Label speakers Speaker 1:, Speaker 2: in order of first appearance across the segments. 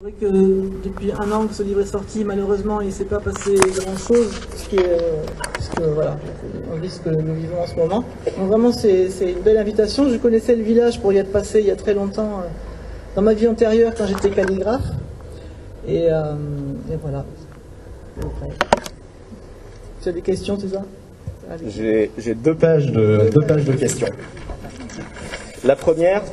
Speaker 1: C'est vrai que depuis un an que ce livre est sorti, malheureusement, il ne s'est pas passé grand-chose, voilà, on vit ce que nous vivons en ce moment. Donc vraiment, c'est une belle invitation. Je connaissais le village pour y être passé il y a très longtemps, dans ma vie antérieure, quand j'étais calligraphe. Et voilà. Tu as des questions, c'est ça?
Speaker 2: J'ai deux pages de questions. La première,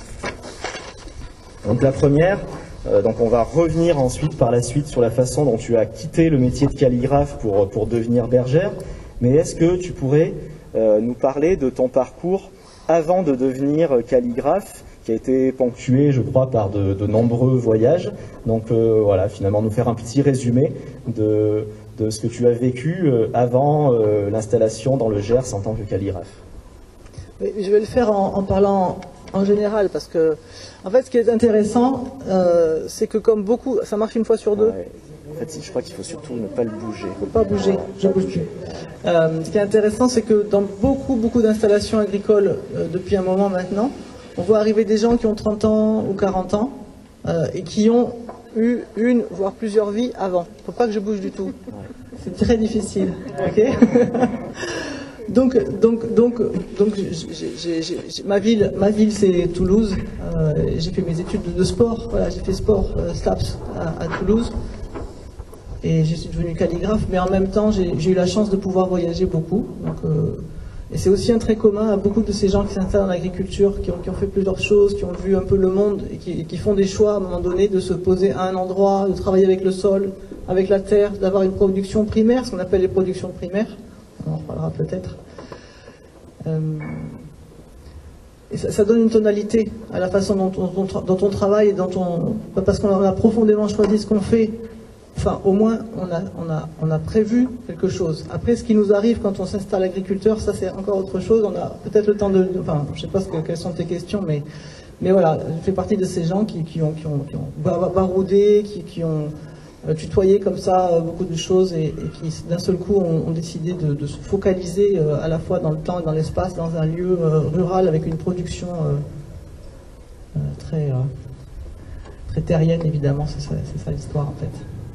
Speaker 2: donc on va revenir ensuite par la suite sur la façon dont tu as quitté le métier de calligraphe pour devenir bergère. Mais est-ce que tu pourrais nous parler de ton parcours avant de devenir calligraphe, qui a été ponctué, je crois, par de nombreux voyages. Donc voilà, finalement nous faire un petit résumé de ce que tu as vécu avant l'installation dans le Gers en tant que calligraphe.
Speaker 1: Oui, je vais le faire en parlant en général, parce que, en fait, ce qui est intéressant, c'est que comme beaucoup, ça marche une fois sur deux.
Speaker 2: Ouais. En fait, je crois qu'il faut surtout ne pas le bouger.
Speaker 1: Il ne faut pas bouger, je bouge plus. Ce qui est intéressant, c'est que dans beaucoup d'installations agricoles, depuis un moment maintenant, on voit arriver des gens qui ont 30 ans ou 40 ans, et qui ont eu une, voire plusieurs vies avant. Il ne faut pas que je bouge du tout. C'est très difficile. Okay. Donc, ma ville c'est Toulouse. J'ai fait mes études de sport. Voilà, j'ai fait sport SLAPS à Toulouse. Et je suis devenu calligraphe, mais en même temps, j'ai eu la chance de pouvoir voyager beaucoup. Donc, et c'est aussi un trait commun à beaucoup de ces gens qui s'installent en agriculture, qui ont fait plusieurs choses, qui ont vu un peu le monde et qui font des choix à un moment donné de se poser à un endroit, de travailler avec le sol, avec la terre, d'avoir une production primaire, ce qu'on appelle les productions primaires. On en reparlera peut-être. Et ça donne une tonalité à la façon dont on travaille, parce qu'on a profondément choisi ce qu'on fait. Enfin, au moins, on a prévu quelque chose. Après, ce qui nous arrive quand on s'installe agriculteur, ça c'est encore autre chose. On a peut-être le temps enfin, je sais pas quelles sont tes questions, mais voilà, je fais partie de ces gens qui ont baroudé, qui ont tutoyé comme ça beaucoup de choses et qui d'un seul coup ont décidé de se focaliser à la fois dans le temps et dans l'espace, dans un lieu rural avec une production très terrienne, évidemment. C'est ça l'histoire en fait.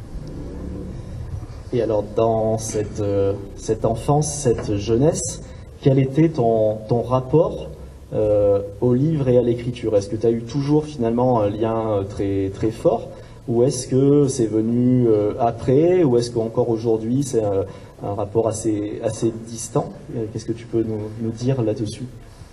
Speaker 2: Et alors, dans cette enfance, cette jeunesse, quel était ton rapport au livre et à l'écriture? Est-ce que tu as eu toujours finalement un lien très, très fort? Ou est-ce que c'est venu après? Ou est-ce qu'encore aujourd'hui, c'est un rapport assez distant? Qu'est-ce que tu peux nous dire là-dessus?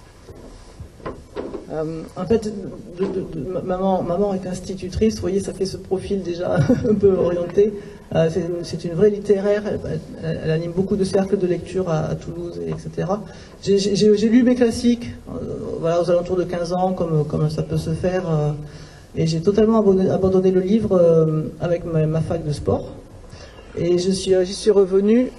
Speaker 1: En fait, maman est institutrice, vous voyez, ça fait ce profil déjà un peu orienté. C'est une vraie littéraire, elle anime beaucoup de cercles de lecture à Toulouse, etc. J'ai lu mes classiques, voilà, aux alentours de 15 ans, comme ça peut se faire, et j'ai totalement abandonné le livre avec ma fac de sport. Et j'y suis revenu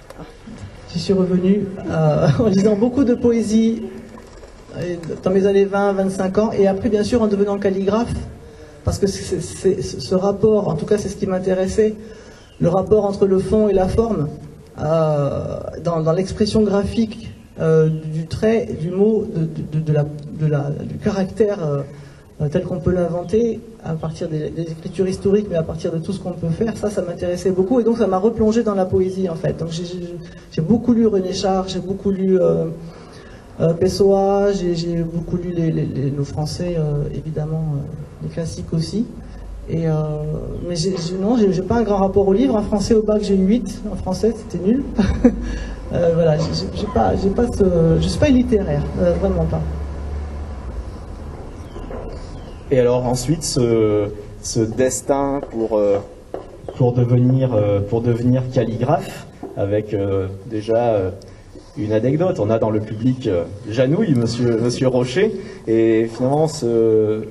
Speaker 1: en lisant beaucoup de poésie, dans mes années 20-25 ans, et après bien sûr en devenant calligraphe, parce que ce rapport, en tout cas c'est ce qui m'intéressait, le rapport entre le fond et la forme, dans l'expression graphique du trait, du mot, du caractère tel qu'on peut l'inventer, à partir des écritures historiques, mais à partir de tout ce qu'on peut faire, ça m'intéressait beaucoup, et donc ça m'a replongé dans la poésie en fait. Donc j'ai beaucoup lu René Char, j'ai beaucoup lu Pessoa, j'ai beaucoup lu nos français, évidemment, les classiques aussi. Mais j'ai pas un grand rapport au livre. En français, au bac, j'ai eu 8. En français, c'était nul. Voilà, je suis pas littéraire, vraiment pas.
Speaker 2: Et alors ensuite, ce destin pour devenir calligraphe, avec déjà une anecdote. On a dans le public Janouille, monsieur Rocher, et finalement ce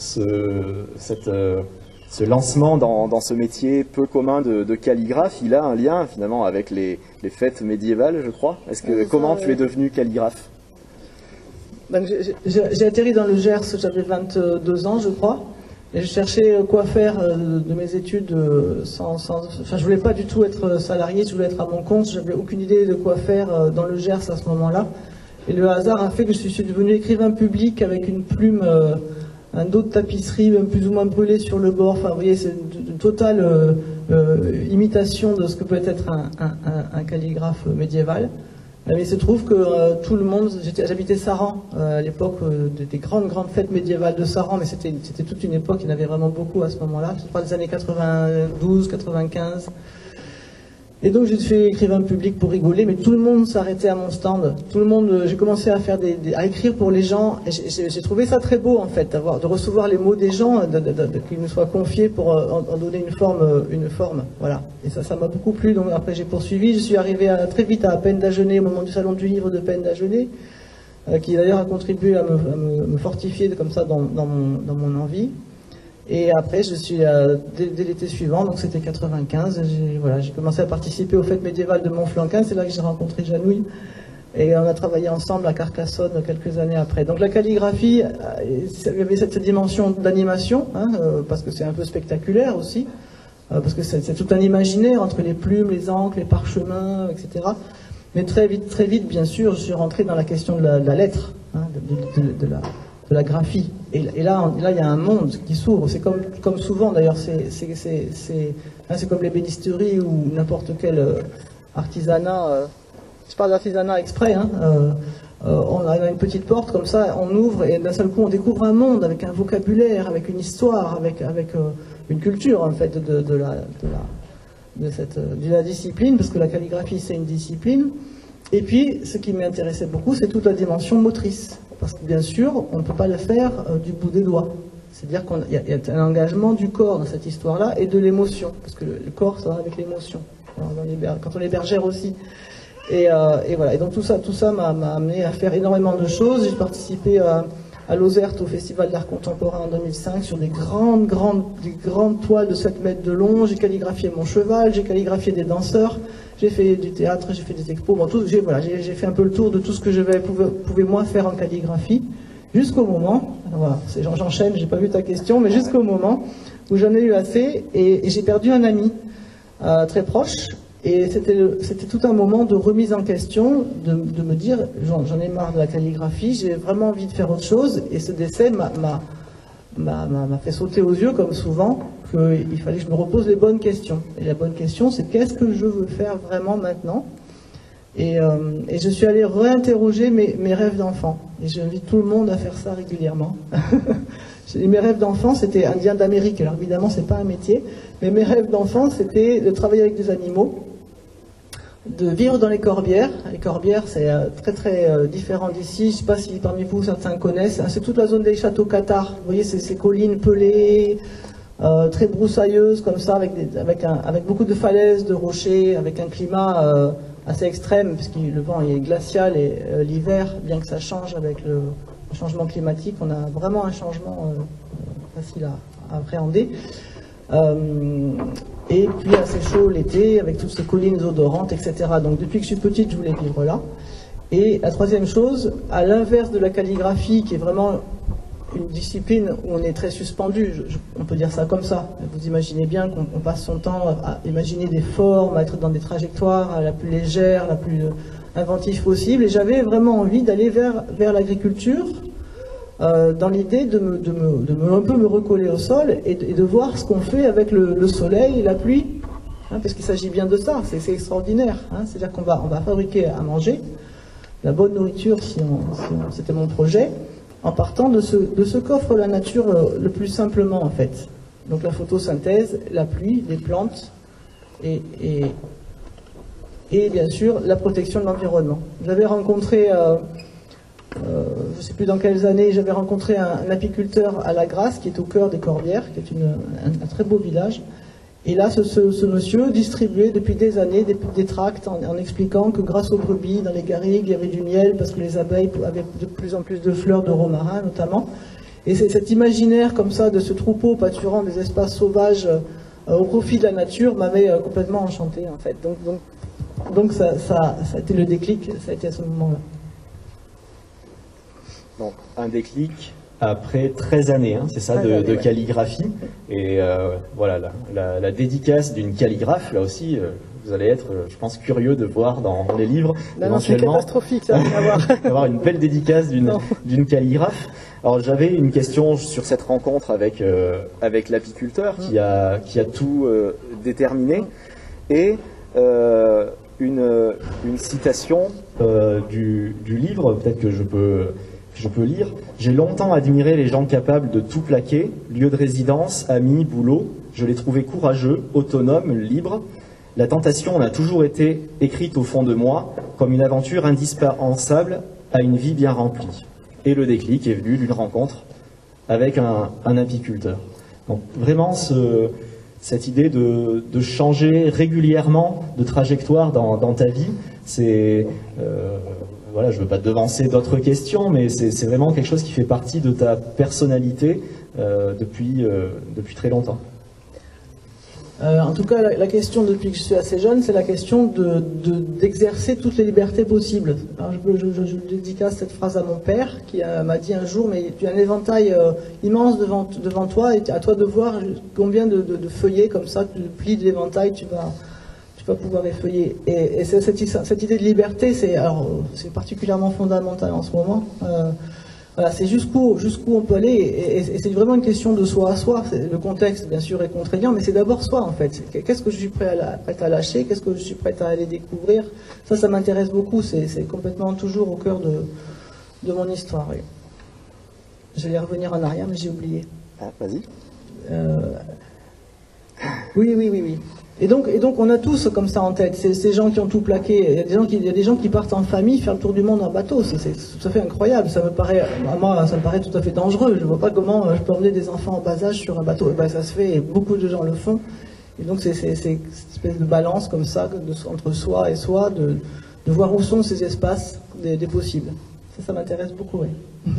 Speaker 2: lancement dans ce métier peu commun de calligraphe, il a un lien finalement avec les fêtes médiévales, je crois. Comment tu es devenu calligraphe?
Speaker 1: J'ai atterri dans le Gers, j'avais 22 ans, je crois. Et je cherchais quoi faire de mes études enfin, je voulais pas du tout être salarié, je voulais être à mon compte, j'avais aucune idée de quoi faire dans le Gers à ce moment-là. Et le hasard a fait que je suis devenu écrivain public avec une plume un dos de tapisserie, même plus ou moins brûlé sur le bord. Enfin, vous voyez, c'est une totale imitation de ce que peut être un calligraphe médiéval. Mais il se trouve que tout le monde, j'habitais Saran à l'époque des grandes fêtes médiévales de Saran, mais c'était toute une époque, il y en avait vraiment beaucoup à ce moment-là, je parle des années 92, 95. Et donc j'ai fait écrivain public pour rigoler, mais tout le monde s'arrêtait à mon stand. Tout le monde, j'ai commencé à faire à écrire pour les gens. Et j'ai trouvé ça très beau en fait, de recevoir les mots des gens, qu'ils nous soient confiés pour en donner une forme. Voilà. Et ça m'a beaucoup plu. Donc après j'ai poursuivi. Je suis arrivé très vite à Peine d'Agenais au moment du salon du livre de Peine d'Agenais, qui d'ailleurs a contribué à me fortifier comme ça dans mon envie. Et après, je suis dès l'été suivant, donc c'était 95, j'ai commencé à participer aux fêtes médiévales de Montflanquin, c'est là que j'ai rencontré Janouille, et on a travaillé ensemble à Carcassonne quelques années après. Donc la calligraphie, il y avait cette dimension d'animation, parce que c'est un peu spectaculaire aussi, parce que c'est tout un imaginaire entre les plumes, les encres, les parchemins, etc. Mais très vite, bien sûr, je suis rentré dans la question de la lettre, de la graphie. Et là, il y a un monde qui s'ouvre. C'est comme souvent, d'ailleurs, c'est comme l'ébénisterie ou n'importe quel artisanat. Je parle d'artisanat exprès. On a une petite porte comme ça, on ouvre et d'un seul coup, on découvre un monde avec un vocabulaire, avec une histoire, avec une culture en fait de la discipline, parce que la calligraphie c'est une discipline. Et puis, ce qui m'intéressait beaucoup, c'est toute la dimension motrice. Parce que bien sûr, on ne peut pas le faire du bout des doigts. C'est-à-dire qu'il y a un engagement du corps dans cette histoire-là et de l'émotion. Parce que le corps, ça va avec l'émotion. Quand on est bergère aussi. Et voilà. Et donc tout ça m'a amené à faire énormément de choses. J'ai participé à Lozerte au Festival d'art contemporain en 2005 sur des grandes toiles de 7 mètres de long. J'ai calligraphié mon cheval, j'ai calligraphié des danseurs. J'ai fait du théâtre, j'ai fait des expos, j'ai fait un peu le tour de tout ce que je pouvais moi faire en calligraphie, jusqu'au moment, voilà, j'enchaîne, j'ai pas vu ta question, mais jusqu'au moment où j'en ai eu assez et j'ai perdu un ami très proche, et c'était tout un moment de remise en question, de me dire, j'en ai marre de la calligraphie, j'ai vraiment envie de faire autre chose, et ce décès m'a fait sauter aux yeux, comme souvent, qu'il fallait que je me repose les bonnes questions. Et la bonne question, c'est qu'est-ce que je veux faire vraiment maintenant ? Et je suis allé réinterroger mes rêves d'enfant. Et j'invite tout le monde à faire ça régulièrement. Mes rêves d'enfant, c'était indien d'Amérique. Alors évidemment, c'est pas un métier. Mais mes rêves d'enfant, c'était de travailler avec des animaux, de vivre dans les corbières. Les corbières, c'est très différent d'ici. Je ne sais pas si parmi vous, certains connaissent. C'est toute la zone des châteaux cathares. Vous voyez, ces collines pelées, très broussailleuses comme ça, avec beaucoup de falaises, de rochers, avec un climat assez extrême, puisque le vent est glacial et l'hiver, bien que ça change avec le changement climatique, on a vraiment un changement facile à appréhender. Et puis assez chaud l'été, avec toutes ces collines odorantes, etc. Donc depuis que je suis petite, je voulais vivre là. Et la troisième chose, à l'inverse de la calligraphie, qui est vraiment une discipline où on est très suspendu, on peut dire ça comme ça. Vous imaginez bien qu'on passe son temps à imaginer des formes, à être dans des trajectoires la plus légère, la plus inventive possible. Et j'avais vraiment envie d'aller vers l'agriculture, dans l'idée de un peu me recoller au sol et de voir ce qu'on fait avec le soleil et la pluie. Parce qu'il s'agit bien de ça, c'est extraordinaire. C'est-à-dire qu'on va fabriquer à manger, la bonne nourriture, c'était mon projet, en partant de ce qu'offre la nature le plus simplement en fait. Donc la photosynthèse, la pluie, les plantes et bien sûr la protection de l'environnement. J'avais rencontré, je ne sais plus dans quelles années, j'avais rencontré un apiculteur à La Grasse qui est au cœur des Corbières, qui est un très beau village. Et là, ce monsieur distribuait depuis des années des tracts en expliquant que grâce aux brebis, dans les garrigues, il y avait du miel, parce que les abeilles avaient de plus en plus de fleurs de romarin notamment. Et c'est cet imaginaire comme ça de ce troupeau pâturant des espaces sauvages au profit de la nature m'avait complètement enchanté en fait. Donc ça a été le déclic, ça a été à ce moment-là.
Speaker 2: Donc un déclic après 13 années, c'est ça, de calligraphie. Et voilà, la dédicace d'une calligraphe, là aussi, vous allez être, je pense, curieux de voir dans les livres,
Speaker 1: éventuellement, c'est catastrophique, ça,
Speaker 2: avoir une belle dédicace d'une calligraphe. Alors j'avais une question sur cette rencontre avec, avec l'apiculteur qui a tout déterminé, et une citation du livre, peut-être que je peux lire. « J'ai longtemps admiré les gens capables de tout plaquer, lieu de résidence, amis, boulot. Je les trouvais courageux, autonomes, libres. La tentation en a toujours été écrite au fond de moi comme une aventure indispensable à une vie bien remplie. » Et le déclic est venu d'une rencontre avec un apiculteur. Donc vraiment cette idée de changer régulièrement de trajectoire dans ta vie, c'est... voilà, je ne veux pas te devancer d'autres questions, mais c'est vraiment quelque chose qui fait partie de ta personnalité depuis très longtemps.
Speaker 1: En tout cas, la question depuis que je suis assez jeune, c'est la question d'exercer toutes les libertés possibles. Alors, je dédicace cette phrase à mon père qui m'a dit un jour, mais tu as un éventail immense devant toi et à toi de voir combien de feuillets comme ça, de plis de l'éventail tu vas pouvoir effeuiller. Et cette idée de liberté, c'est particulièrement fondamental en ce moment. Voilà, c'est jusqu'où on peut aller, et c'est vraiment une question de soi à soi. Le contexte, bien sûr, est contraignant, mais c'est d'abord soi, en fait. Qu'est-ce que je suis prêt à lâcher? Qu'est-ce que je suis prêt à aller découvrir? Ça m'intéresse beaucoup. C'est complètement toujours au cœur de mon histoire. Oui. Je vais revenir en arrière, mais j'ai oublié.
Speaker 2: Ah, vas-y.
Speaker 1: Oui. Et donc on a tous comme ça en tête, ces gens qui ont tout plaqué. Il y a des gens qui partent en famille faire le tour du monde en bateau. C'est tout à fait incroyable. Ça me paraît tout à fait dangereux. Je ne vois pas comment je peux emmener des enfants en bas âge sur un bateau. Ben, ça se fait et beaucoup de gens le font. Et donc c'est cette espèce de balance comme ça entre soi et soi, de voir où sont ces espaces des possibles. Ça m'intéresse beaucoup, oui.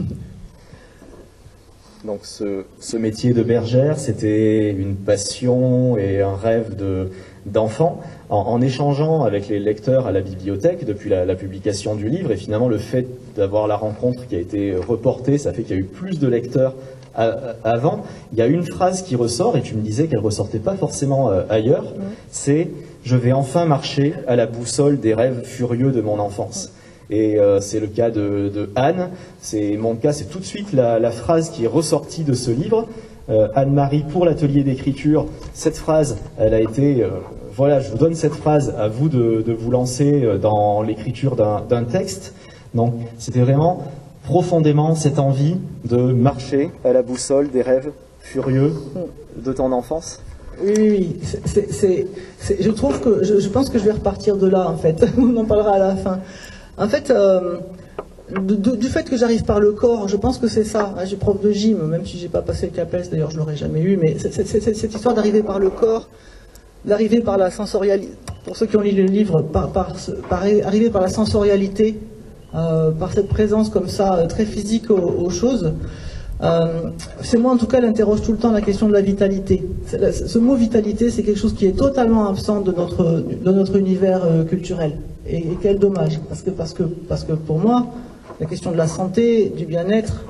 Speaker 2: Donc ce métier de bergère, c'était une passion et un rêve d'enfant. En échangeant avec les lecteurs à la bibliothèque depuis la publication du livre, et finalement le fait d'avoir la rencontre qui a été reportée, ça fait qu'il y a eu plus de lecteurs avant. Il y a une phrase qui ressort, et tu me disais qu'elle ne ressortait pas forcément ailleurs, c'est « Je vais enfin marcher à la boussole des rêves furieux de mon enfance ». Et c'est le cas de Anne, c'est mon cas, c'est tout de suite la phrase qui est ressortie de ce livre. Anne-Marie, pour l'atelier d'écriture, cette phrase, elle a été... voilà, je vous donne cette phrase, à vous de vous lancer dans l'écriture d'un texte. Donc c'était vraiment profondément cette envie de marcher à la boussole des rêves furieux de ton enfance.
Speaker 1: Oui. Je pense que je vais repartir de là, en fait. On en parlera à la fin. En fait, du fait que j'arrive par le corps, je pense que c'est ça. J'ai prof de gym, même si j'ai pas passé le CAPES, d'ailleurs je l'aurais jamais eu, mais cette histoire d'arriver par le corps, d'arriver par la sensorialité, pour ceux qui ont lu le livre, arriver par la sensorialité, par cette présence comme ça, très physique aux choses. C'est moi en tout cas, elle interroge tout le temps la question de la vitalité. Ce mot vitalité, c'est quelque chose qui est totalement absent de notre univers culturel. Et quel dommage, parce que pour moi, la question de la santé, du bien-être,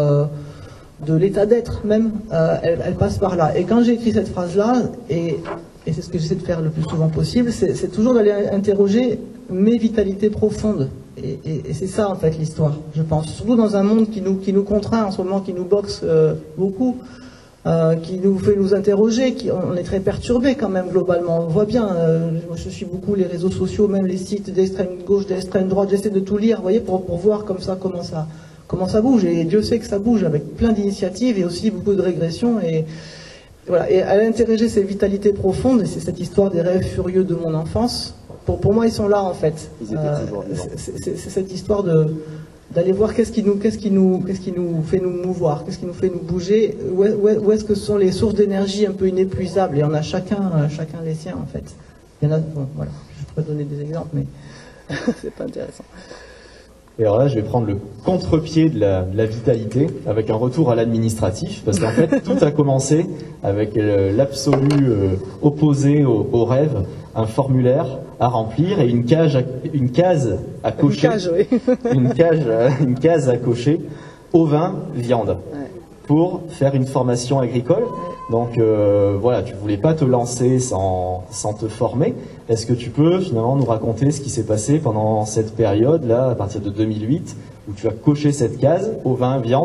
Speaker 1: de l'état d'être même, elle passe par là. Et quand j'ai écrit cette phrase-là, et c'est ce que j'essaie de faire le plus souvent possible, c'est toujours d'aller interroger mes vitalités profondes. Et c'est ça en fait l'histoire, je pense. Surtout dans un monde qui nous contraint en ce moment, qui nous boxe beaucoup, qui nous fait nous interroger, on est très perturbé quand même globalement. On voit bien, moi je suis beaucoup les réseaux sociaux, même les sites d'extrême gauche, d'extrême droite, j'essaie de tout lire, vous voyez, pour voir comme ça comment ça bouge. Et Dieu sait que ça bouge avec plein d'initiatives et aussi beaucoup de régressions. Et voilà. Et à l'interroger ces vitalités profondes, et c'est cette histoire des rêves furieux de mon enfance. Pour moi, ils sont là en fait. C'est cette histoire d'aller voir qu'est-ce qui nous fait nous mouvoir, qu'est-ce qui nous fait nous bouger, où est-ce que sont les sources d'énergie un peu inépuisables. Et on a chacun les siens en fait. Il y en a, bon, voilà, je pourrais donner des exemples, mais c'est pas intéressant.
Speaker 2: Et alors là, je vais prendre le contre-pied de la vitalité avec un retour à l'administratif, parce qu'en fait, tout a commencé avec l'absolu opposé au rêve, un formulaire à remplir et une case à cocher. Une case à cocher, ovin, viande, pour faire une formation agricole. Donc voilà, tu voulais pas te lancer sans te former. Est-ce que tu peux finalement nous raconter ce qui s'est passé pendant cette période-là, à partir de 2008, où tu as coché cette case, ovin, viande,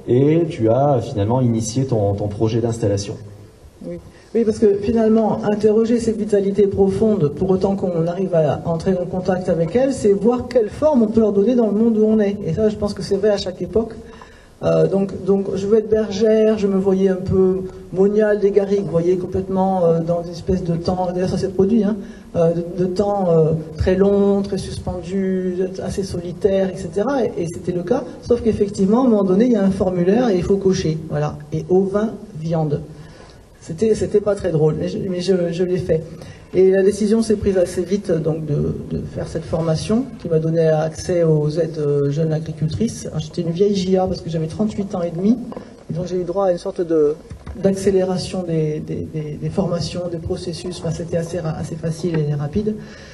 Speaker 2: et tu as finalement initié ton projet d'installation.
Speaker 1: Oui. Oui, parce que finalement, interroger cette vitalité profonde, pour autant qu'on arrive à entrer en contact avec elle, c'est voir quelle forme on peut leur donner dans le monde où on est. Et ça, je pense que c'est vrai à chaque époque. Donc, je veux être bergère, je me voyais un peu moniale des garrigues, vous voyez, complètement dans une espèce de temps, d'ailleurs ça s'est produit, hein, de temps très long, très suspendu, assez solitaire, etc. Et c'était le cas, sauf qu'effectivement, à un moment donné, il y a un formulaire et il faut cocher, voilà, et au vin, viande. C'était pas très drôle, mais je l'ai fait. Et la décision s'est prise assez vite donc de faire cette formation qui m'a donné accès aux aides jeunes agricultrices. J'étais une vieille JA parce que j'avais 38 ans et demi, et donc j'ai eu droit à une sorte d'accélération des formations, des processus. Enfin, c'était assez facile et rapide.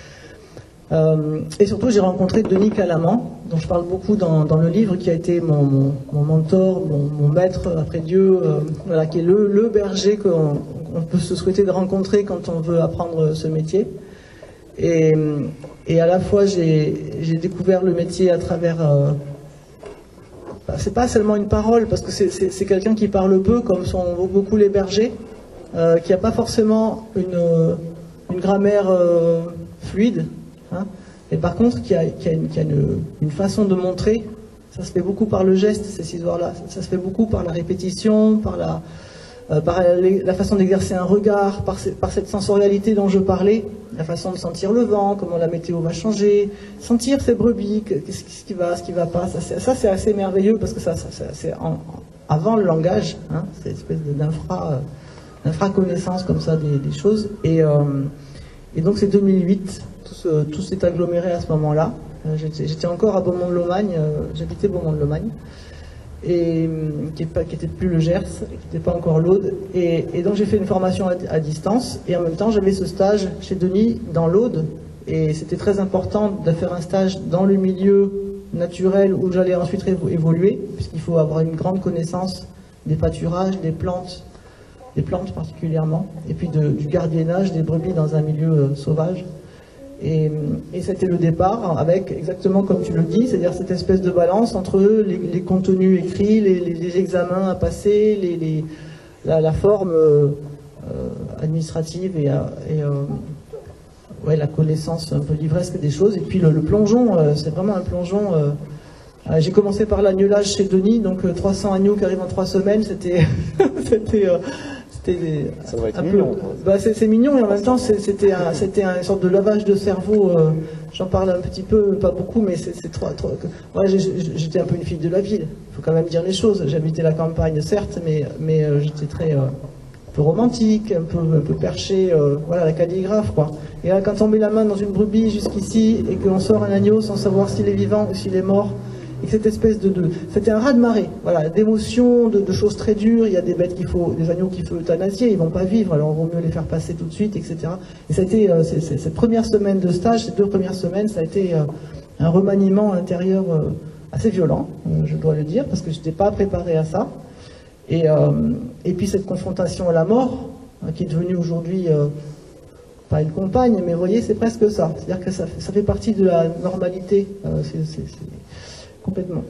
Speaker 1: Et surtout, j'ai rencontré Denis Calaman, dont je parle beaucoup dans le livre, qui a été mon mentor, mon maître après Dieu, voilà, qui est le berger qu'on peut se souhaiter de rencontrer quand on veut apprendre ce métier. Et à la fois, j'ai découvert le métier à travers... c'est pas seulement une parole, parce que c'est quelqu'un qui parle peu, comme sont beaucoup les bergers, qui n'a pas forcément une grammaire fluide. Hein, et par contre, qui a une façon de montrer, ça se fait beaucoup par le geste, ces histoires-là, ça se fait beaucoup par la répétition, par la façon d'exercer un regard, par cette sensorialité dont je parlais, la façon de sentir le vent, comment la météo va changer, sentir ses brebis, ce qui va pas, ça c'est assez merveilleux parce que c'est avant le langage, hein, c'est une espèce d'infra-connaissance comme ça des choses, et donc c'est 2008. Tout s'est aggloméré à ce moment-là. J'étais encore à Beaumont-de-Lomagne, j'habitais Beaumont-de-Lomagne, et qui n'était plus le Gers, qui n'était pas encore l'Aude. Et donc j'ai fait une formation à distance, et en même temps j'avais ce stage chez Denis dans l'Aude, et c'était très important de faire un stage dans le milieu naturel où j'allais ensuite évoluer, puisqu'il faut avoir une grande connaissance des pâturages, des plantes particulièrement, et puis du gardiennage des brebis dans un milieu sauvage. Et c'était le départ avec, exactement comme tu le dis, c'est-à-dire cette espèce de balance entre les contenus écrits, les examens à passer, la forme administrative et la connaissance un peu livresque des choses. Et puis le plongeon, c'est vraiment un plongeon. J'ai commencé par l'agnelage chez Denis, donc 300 agneaux qui arrivent en 3 semaines, c'était...
Speaker 2: Ça doit être mignon.
Speaker 1: C'est mignon, et en même temps c'était une sorte de lavage de cerveau. J'en parle un petit peu, pas beaucoup, mais c'est trop. Ouais, j'étais un peu une fille de la ville, il faut quand même dire les choses. J'habitais la campagne, certes, mais j'étais très un peu romantique, un peu perché, voilà, la calligraphe, quoi. Et là, quand on met la main dans une brebis jusqu'ici et qu'on sort un agneau sans savoir s'il est vivant ou s'il est mort, et cette espèce c'était un raz-de-marée, voilà, d'émotions, de choses très dures. Il y a des bêtes des agneaux qu'il faut euthanasier, ils vont pas vivre, alors il vaut mieux les faire passer tout de suite, etc. Et ça a été, cette première semaine de stage, ces 2 premières semaines, ça a été un remaniement intérieur assez violent, je dois le dire, parce que je n'étais pas préparé à ça. Et puis cette confrontation à la mort, qui est devenue aujourd'hui pas une compagne, mais vous voyez, c'est presque ça. C'est-à-dire que ça fait partie de la normalité. Complètement.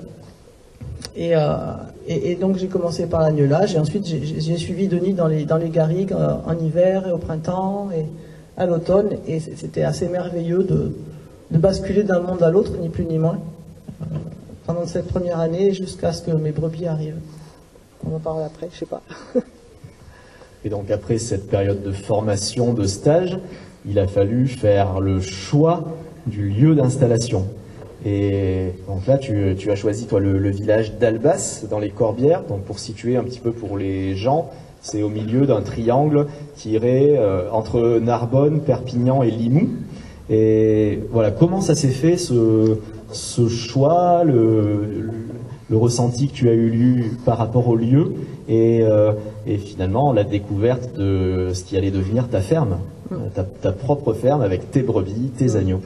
Speaker 1: Et donc j'ai commencé par l'agnelage, et ensuite j'ai suivi Denis dans les garrigues en hiver et au printemps et à l'automne, et c'était assez merveilleux de basculer d'un monde à l'autre, ni plus ni moins, pendant cette première année jusqu'à ce que mes brebis arrivent. On en parle après, je sais pas.
Speaker 2: Et donc après cette période de formation, de stage, il a fallu faire le choix du lieu d'installation. Et donc là, tu as choisi, toi, le village d'Albas, dans les Corbières. Donc pour situer un petit peu pour les gens, c'est au milieu d'un triangle qui irait entre Narbonne, Perpignan et Limoux. Et voilà, comment ça s'est fait, ce choix, le ressenti que tu as eu par rapport au lieu, et finalement la découverte de ce qui allait devenir ta ferme, ta propre ferme avec tes brebis, tes agneaux.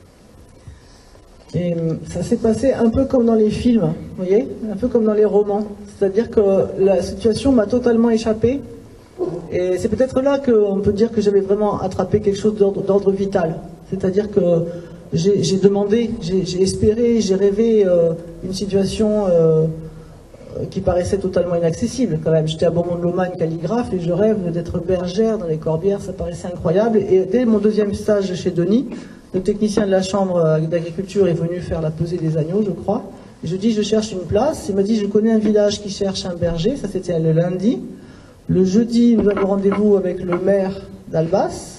Speaker 1: Et ça s'est passé un peu comme dans les films, vous voyez, un peu comme dans les romans. C'est-à-dire que la situation m'a totalement échappé. Et c'est peut-être là qu'on peut dire que j'avais vraiment attrapé quelque chose d'ordre vital. C'est-à-dire que j'ai demandé, j'ai espéré, j'ai rêvé une situation qui paraissait totalement inaccessible quand même. J'étais à Beaumont-de-Lomagne calligraphe et je rêve d'être bergère dans les Corbières, ça paraissait incroyable. Et dès mon deuxième stage chez Denis, le technicien de la chambre d'agriculture est venu faire la pesée des agneaux, je crois. Et je dis, je cherche une place. Il m'a dit, je connais un village qui cherche un berger. Ça, c'était le lundi. Le jeudi, nous avons rendez-vous avec le maire d'Albas.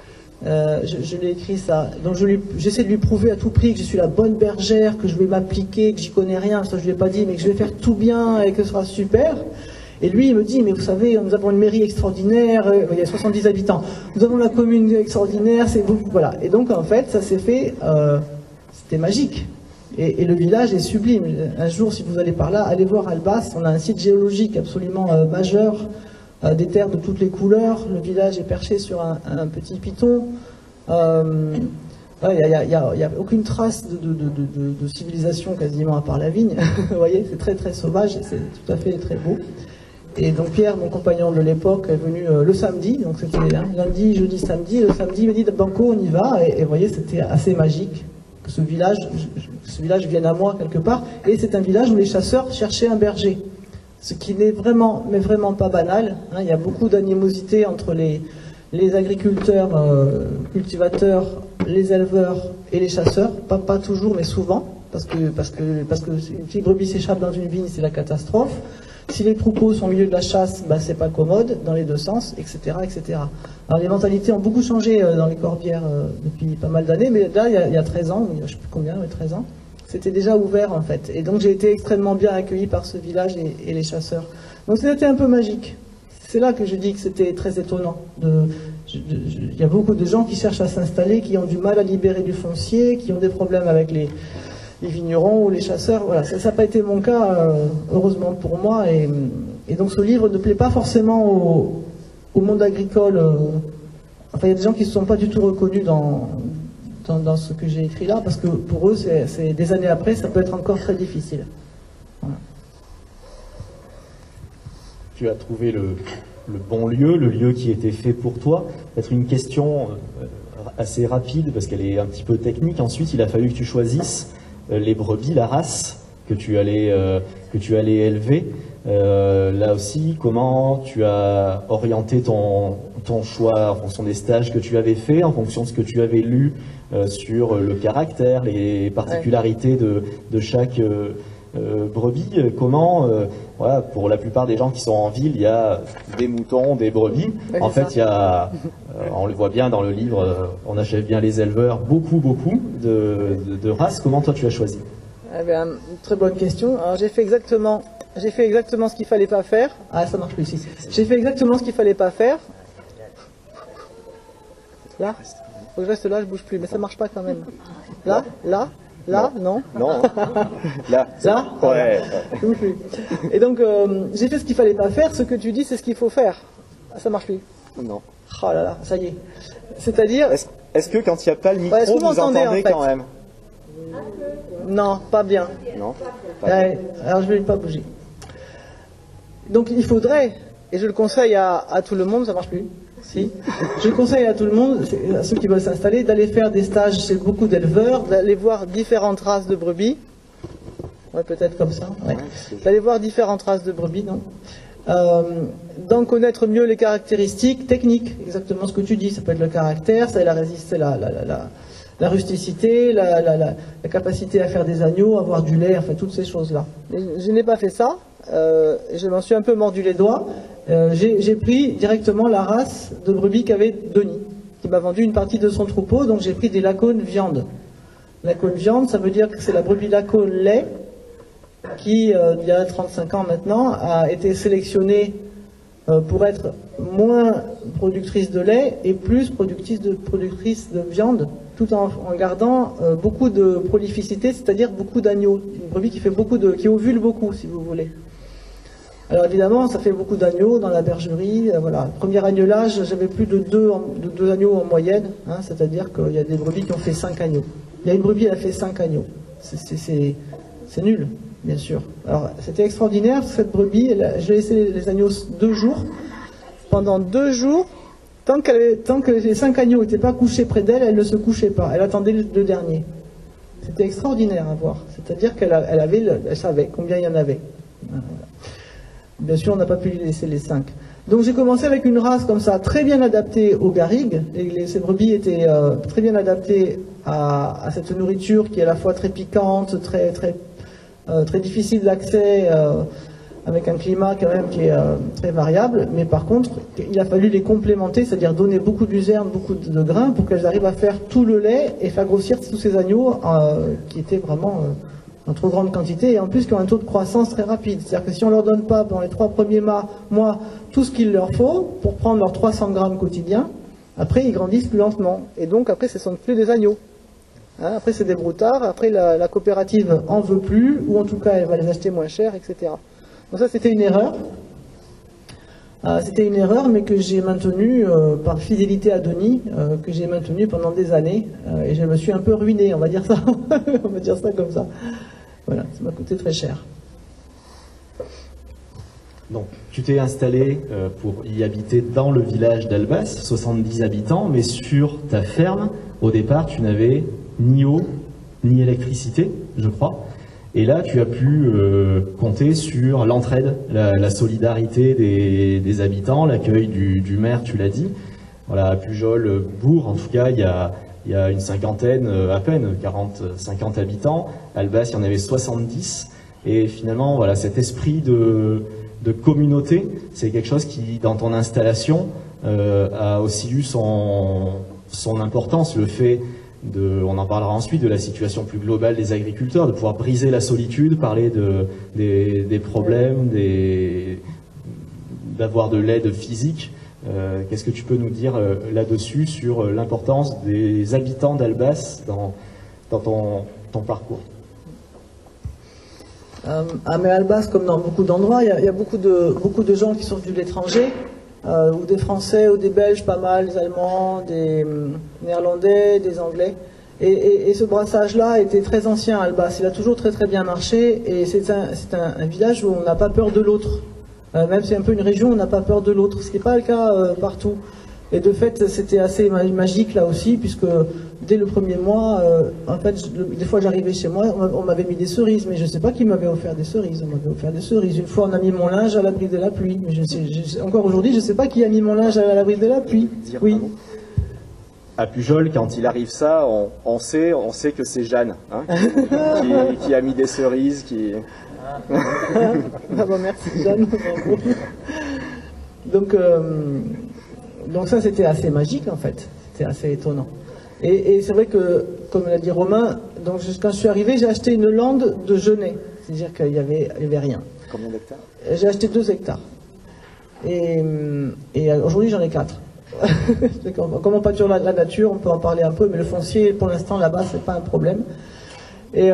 Speaker 1: Je l'ai écrit ça. Donc j'essaie de lui prouver à tout prix que je suis la bonne bergère, que je vais m'appliquer, que j'y connais rien. Ça, je ne lui ai pas dit, mais que je vais faire tout bien et que ce sera super. Et lui, il me dit, mais vous savez, nous avons une mairie extraordinaire, il y a 70 habitants. Nous avons la commune extraordinaire, c'est vous. Voilà. Et donc, en fait, ça s'est fait, c'était magique. Et le village est sublime. Un jour, si vous allez par là, allez voir Albas. On a un site géologique absolument majeur, des terres de toutes les couleurs. Le village est perché sur un petit piton. Il n'y a aucune trace de civilisation quasiment à part la vigne. Vous voyez, c'est très très sauvage et c'est tout à fait très beau. Et donc Pierre, mon compagnon de l'époque, est venu le samedi. Donc c'était lundi, jeudi, samedi. Le samedi, il m'a dit, Banco, on y va. Et vous voyez, c'était assez magique que ce village vienne à moi quelque part. Et c'est un village où les chasseurs cherchaient un berger. Ce qui n'est vraiment, mais vraiment pas banal. Hein. Il y a beaucoup d'animosité entre les agriculteurs, cultivateurs, les éleveurs et les chasseurs. Pas toujours, mais souvent. Parce que si une brebis s'échappe dans une vigne, c'est la catastrophe. Si les troupeaux sont au milieu de la chasse, bah, c'est pas commode, dans les deux sens, etc., etc. Alors les mentalités ont beaucoup changé dans les Corbières depuis pas mal d'années, mais là, il y a 13 ans, je ne sais plus combien, mais 13 ans, c'était déjà ouvert en fait. Et donc j'ai été extrêmement bien accueilli par ce village et les chasseurs. Donc c'était un peu magique. C'est là que je dis que c'était très étonnant. Il y a beaucoup de gens qui cherchent à s'installer, qui ont du mal à libérer du foncier, qui ont des problèmes avec les vignerons ou les chasseurs. Voilà, ça n'a pas été mon cas, heureusement pour moi. Et donc ce livre ne plaît pas forcément au monde agricole. Enfin, il y a des gens qui ne se sont pas du tout reconnus dans ce que j'ai écrit là, parce que pour eux, c'est des années après, ça peut être encore très difficile. Voilà.
Speaker 2: Tu as trouvé le bon lieu, le lieu qui était fait pour toi. Peut-être une question assez rapide, parce qu'elle est un petit peu technique. Ensuite, il a fallu que tu choisisses les brebis, la race que tu allais élever. Là aussi, comment tu as orienté ton choix en fonction des stages que tu avais fait, en fonction de ce que tu avais lu sur le caractère, les particularités de chaque brebis. Comment, voilà, pour la plupart des gens qui sont en ville, il y a des moutons, des brebis.
Speaker 1: Ouais,
Speaker 2: en fait, il y a, on le voit bien dans le livre, on achève bien les éleveurs, beaucoup de races. Comment toi tu as choisi?
Speaker 1: Eh bien, très bonne question. Alors j'ai fait exactement ce qu'il fallait pas faire. Ah, ça marche plus ici. J'ai fait exactement ce qu'il fallait pas faire. Là, faut que je reste là, je bouge plus, mais ça marche pas quand même. Là, non.
Speaker 2: Non. Là.
Speaker 1: Ouais. Je bouge plus. Et donc j'ai fait ce qu'il fallait pas faire. Ce que tu dis, c'est ce qu'il faut faire. Ah, ça marche plus.
Speaker 2: Non.
Speaker 1: Oh là là, ça y est. C'est-à-dire.
Speaker 2: Est-ce que quand il n'y a pas le micro,
Speaker 1: vous
Speaker 2: entendez
Speaker 1: en fait
Speaker 2: quand même?
Speaker 1: Non, pas bien.
Speaker 2: Non.
Speaker 1: Ouais, alors je ne vais pas bouger. Donc il faudrait, et je le conseille à tout le monde, ça marche plus. Si. Je le conseille à tout le monde, à ceux qui veulent s'installer, d'aller faire des stages chez beaucoup d'éleveurs, d'aller voir différentes races de brebis. Ouais, peut-être comme ça. Ouais. D'aller voir différentes races de brebis, non. D'en connaître mieux les caractéristiques techniques, exactement ce que tu dis. Ça peut être le caractère, ça c'est la rusticité, la capacité à faire des agneaux, avoir du lait, enfin toutes ces choses-là. Je n'ai pas fait ça. Je m'en suis un peu mordu les doigts. J'ai pris directement la race de brebis qu'avait Denis, qui m'a vendu une partie de son troupeau, donc j'ai pris des Lacones viande. Lacones viande, ça veut dire que c'est la brebis Lacone lait qui, il y a 35 ans maintenant, a été sélectionnée pour être moins productrice de lait et plus productrice de viande, tout en gardant beaucoup de prolificité, c'est-à-dire beaucoup d'agneaux. Une brebis qui ovule beaucoup, si vous voulez. Alors évidemment, ça fait beaucoup d'agneaux dans la bergerie. Voilà. Premier agnelage, j'avais plus de deux agneaux en moyenne, hein, c'est-à-dire qu'il y a des brebis qui ont fait 5 agneaux. Il y a une brebis, elle a fait 5 agneaux. C'est nul, bien sûr. Alors c'était extraordinaire, cette brebis, je l'ai laissé les agneaux 2 jours. Pendant 2 jours, tant que les 5 agneaux n'étaient pas couchés près d'elle, elle ne se couchait pas. Elle attendait le dernier. C'était extraordinaire à voir. C'est-à-dire qu'elle savait combien il y en avait. Voilà. Bien sûr, on n'a pas pu les laisser les 5. Donc j'ai commencé avec une race comme ça, très bien adaptée aux garrigues. Et ces brebis étaient très bien adaptées à cette nourriture qui est à la fois très piquante, très difficile d'accès, avec un climat quand même qui est très variable. Mais par contre, il a fallu les complémenter, c'est-à-dire donner beaucoup de luzerne, beaucoup de grains pour qu'elles arrivent à faire tout le lait et faire grossir tous ces agneaux qui étaient vraiment en trop grande quantité et en plus qui ont un taux de croissance très rapide. C'est-à-dire que si on ne leur donne pas dans les 3 premiers mois tout ce qu'il leur faut pour prendre leurs 300 grammes quotidiens, après ils grandissent plus lentement. Et donc après ce ne sont plus des agneaux. Hein, après c'est des broutards, après la coopérative en veut plus, ou en tout cas elle va les acheter moins cher, etc. Donc ça c'était une erreur. C'était une erreur, mais que j'ai maintenue par fidélité à Denis, que j'ai maintenue pendant des années, et je me suis un peu ruiné, on va dire ça, on va dire ça comme ça. Voilà, ça m'a coûté très cher.
Speaker 3: Donc, tu t'es installé pour y habiter dans le village d'Albas, 70 habitants, mais sur ta ferme, au départ, tu n'avais ni eau, ni électricité, je crois. Et là, tu as pu compter sur l'entraide, la solidarité des habitants, l'accueil du maire, tu l'as dit. Voilà, à Pujol-Bourg, en tout cas, il y a une cinquantaine, à peine, 40-50 habitants. Albas, il y en avait 70. Et finalement, voilà, cet esprit de communauté, c'est quelque chose qui, dans ton installation, a aussi eu son importance. Le fait on en parlera ensuite, de la situation plus globale des agriculteurs, de pouvoir briser la solitude, parler des problèmes, d'avoir de l'aide physique. Qu'est-ce que tu peux nous dire là-dessus sur l'importance des habitants d'Albas dans ton parcours?
Speaker 1: Mais Albas, comme dans beaucoup d'endroits, il y a beaucoup de gens qui sont venus de l'étranger, ou des Français, ou des Belges, pas mal, des Allemands, des Néerlandais, des Anglais. Et ce brassage-là était très ancien à Albas. Il a toujours très très bien marché, et c'est un village où on n'a pas peur de l'autre. Même si c'est un peu une région, on n'a pas peur de l'autre, ce qui n'est pas le cas partout. Et de fait, c'était assez magique là aussi, puisque dès le premier mois, en fait, des fois j'arrivais chez moi, on m'avait mis des cerises, mais je ne sais pas qui m'avait offert des cerises. On m'avait offert des cerises. Une fois, on a mis mon linge à l'abri de la pluie. Mais encore aujourd'hui, je ne sais pas qui a mis mon linge à l'abri de la pluie. Oui.
Speaker 2: À Pujol, quand il arrive ça, on sait que c'est Jeanne, hein, qui a mis des cerises, qui...
Speaker 1: Ah bon, merci Jeanne. Donc ça, c'était assez magique en fait. C'était assez étonnant. Et c'est vrai que, comme l'a dit Romain, donc quand je suis arrivé, j'ai acheté une lande de genêts. C'est-à-dire qu'il n'y avait rien.
Speaker 2: Combien d'hectares?
Speaker 1: J'ai acheté 2 hectares. Et aujourd'hui, j'en ai 4. Comme on pâture la nature, on peut en parler un peu, mais le foncier, pour l'instant, là-bas, c'est pas un problème. Et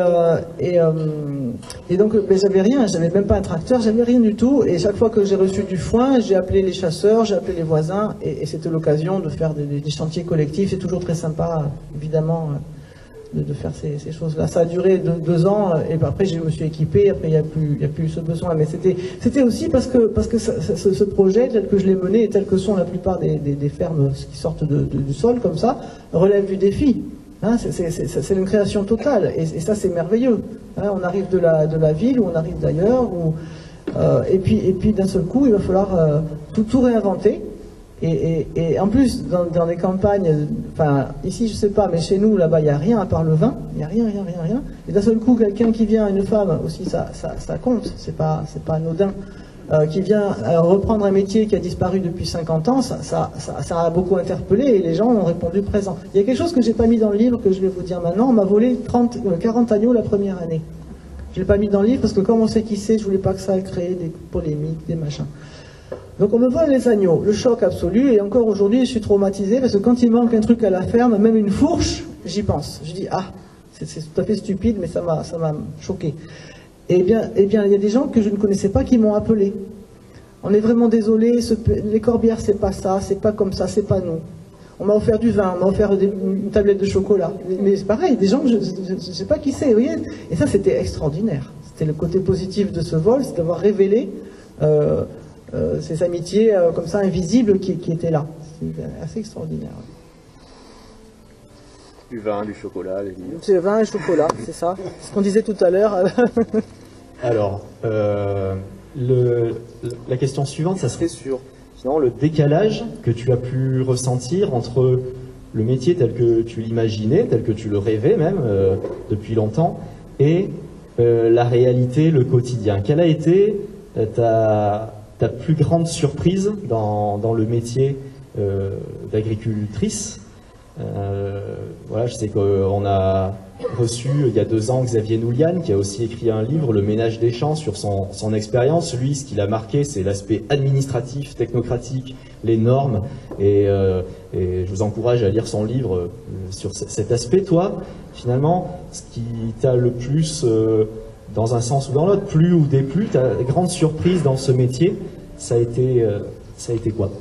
Speaker 1: donc, j'avais rien, j'avais même pas un tracteur, j'avais rien du tout. Et chaque fois que j'ai reçu du foin, j'ai appelé les chasseurs, j'ai appelé les voisins, et c'était l'occasion de faire des chantiers collectifs. C'est toujours très sympa, évidemment, de faire ces choses-là. Ça a duré 2 ans, et après je me suis équipé. Après il n'y a plus ce besoin. Mais c'était aussi parce que ce projet, tel que je l'ai mené, et tel que sont la plupart des fermes qui sortent du sol comme ça, relève du défi. Hein, c'est une création totale, et ça c'est merveilleux. Hein, on arrive de la ville, ou on arrive d'ailleurs, et puis d'un seul coup il va falloir tout réinventer. Et en plus dans les campagnes, enfin ici je sais pas, mais chez nous là-bas il n'y a rien à part le vin, il n'y a rien. Et d'un seul coup quelqu'un qui vient, une femme aussi, ça compte, c'est pas anodin. Qui vient reprendre un métier qui a disparu depuis 50 ans, ça a beaucoup interpellé, et les gens ont répondu présent. Il y a quelque chose que j'ai pas mis dans le livre, que je vais vous dire maintenant. On m'a volé 40 agneaux la première année. Je l'ai pas mis dans le livre parce que comme on sait qui c'est, je voulais pas que ça crée des polémiques, des machins. Donc on me vole les agneaux, le choc absolu, et encore aujourd'hui je suis traumatisé parce que quand il manque un truc à la ferme, même une fourche, j'y pense. Je dis c'est tout à fait stupide, mais ça m'a choqué. Eh bien, il y a des gens que je ne connaissais pas qui m'ont appelé. On est vraiment désolé, les Corbières, c'est pas ça, c'est pas comme ça, c'est pas nous. On m'a offert du vin, on m'a offert une tablette de chocolat. Mais c'est pareil, des gens que je ne sais pas qui c'est, vous voyez. Et ça, c'était extraordinaire. C'était le côté positif de ce vol, c'est d'avoir révélé ces amitiés comme ça, invisibles, qui étaient là. C'était assez extraordinaire.
Speaker 2: Du vin, du chocolat, les livres.
Speaker 1: C'est le vin et le chocolat, c'est ça. C'est ce qu'on disait tout à l'heure.
Speaker 3: Alors, la question suivante, ça serait sur finalement le décalage que tu as pu ressentir entre le métier tel que tu l'imaginais, tel que tu le rêvais même depuis longtemps, et la réalité, le quotidien. Quelle a été ta plus grande surprise dans le métier d'agricultrice? Voilà, je sais qu'on a reçu il y a 2 ans Xavier Noulian, qui a aussi écrit un livre, Le ménage des champs, sur son expérience. Lui, ce qu'il a marqué, c'est l'aspect administratif, technocratique, les normes, et je vous encourage à lire son livre sur cet aspect. Toi, finalement, ce qui t'a le plus, dans un sens ou dans l'autre, plu ou déplu, ta grande surprise dans ce métier, ça a été quoi?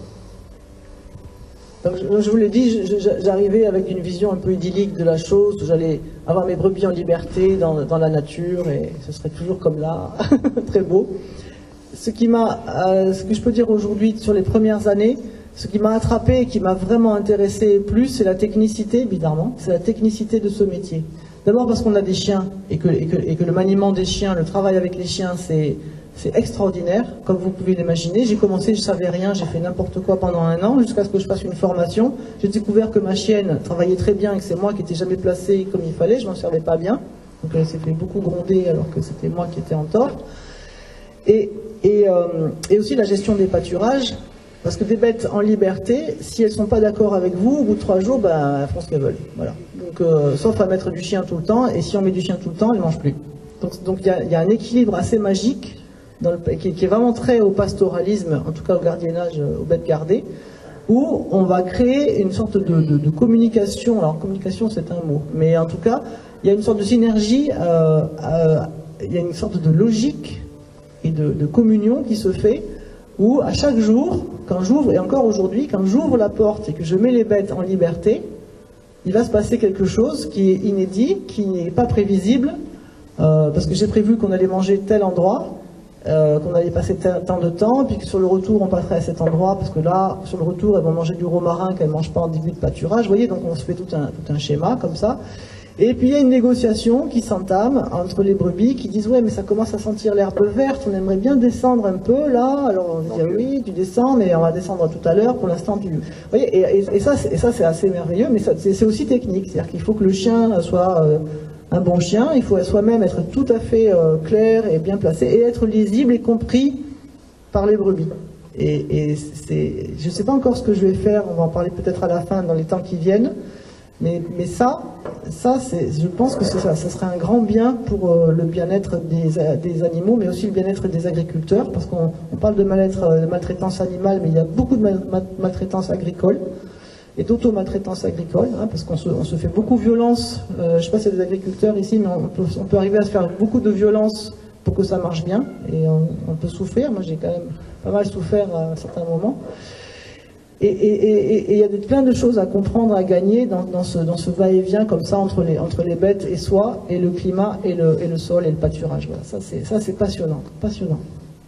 Speaker 1: Donc, je vous l'ai dit, j'arrivais avec une vision un peu idyllique de la chose, où j'allais avoir mes brebis en liberté dans la nature, et ce serait toujours comme là, très beau. Ce que je peux dire aujourd'hui sur les premières années, ce qui m'a attrapé et qui m'a vraiment intéressé plus, c'est la technicité, bizarrement, c'est la technicité de ce métier. D'abord parce qu'on a des chiens, et que le maniement des chiens, le travail avec les chiens, c'est extraordinaire, comme vous pouvez l'imaginer. J'ai commencé, je ne savais rien, j'ai fait n'importe quoi pendant 1 an, jusqu'à ce que je fasse une formation. J'ai découvert que ma chienne travaillait très bien et que c'est moi qui n'étais jamais placé comme il fallait, je m'en servais pas bien. Donc elle s'est fait beaucoup gronder alors que c'était moi qui étais en tort. Et aussi la gestion des pâturages, parce que des bêtes en liberté, si elles ne sont pas d'accord avec vous, au bout de 3 jours, elles font ce qu'elles veulent. Voilà. Donc, sauf à mettre du chien tout le temps, et si on met du chien tout le temps, elles ne mangent plus. Donc il y a un équilibre assez magique, qui est vraiment très au pastoralisme, en tout cas au gardiennage, aux bêtes gardées, où on va créer une sorte de communication. Alors communication c'est un mot, mais en tout cas il y a une sorte de synergie, il y a une sorte de logique et de communion qui se fait, où à chaque jour, quand j'ouvre, et encore aujourd'hui, quand j'ouvre la porte et que je mets les bêtes en liberté, il va se passer quelque chose qui est inédit, qui n'est pas prévisible, parce que j'ai prévu qu'on allait manger tel endroit, qu'on allait passer tant de temps, puis que sur le retour on passerait à cet endroit, parce que là, sur le retour, elles vont manger du romarin qu'elles ne mangent pas en début de pâturage, vous voyez, donc on se fait tout un schéma comme ça. Et puis il y a une négociation qui s'entame entre les brebis qui disent « Ouais, mais ça commence à sentir l'herbe verte, on aimerait bien descendre un peu là. » Alors on dit « Oui, tu descends, mais on va descendre tout à l'heure, pour l'instant tu... » Vous voyez, et ça c'est assez merveilleux, mais c'est aussi technique. C'est-à-dire qu'il faut que le chien soit un bon chien, il faut soi-même être tout à fait clair et bien placé, et être lisible et compris par les brebis. Je ne sais pas encore ce que je vais faire, on va en parler peut-être à la fin, dans les temps qui viennent. Mais ça je pense que ça serait un grand bien pour le bien-être des animaux, mais aussi le bien-être des agriculteurs, parce qu'on parle de maltraitance animale, mais il y a beaucoup de maltraitance agricole, et d'auto-maltraitance agricole, parce qu'on se fait beaucoup violence. Je ne sais pas s'il y a des agriculteurs ici, mais on peut arriver à se faire beaucoup de violence pour que ça marche bien, et on peut souffrir. Moi j'ai quand même pas mal souffert à certains moments. Et il y a plein de choses à comprendre, à gagner dans ce va-et-vient comme ça entre les bêtes et soi, et le climat, et le sol, et le pâturage. Voilà, ça c'est passionnant, passionnant.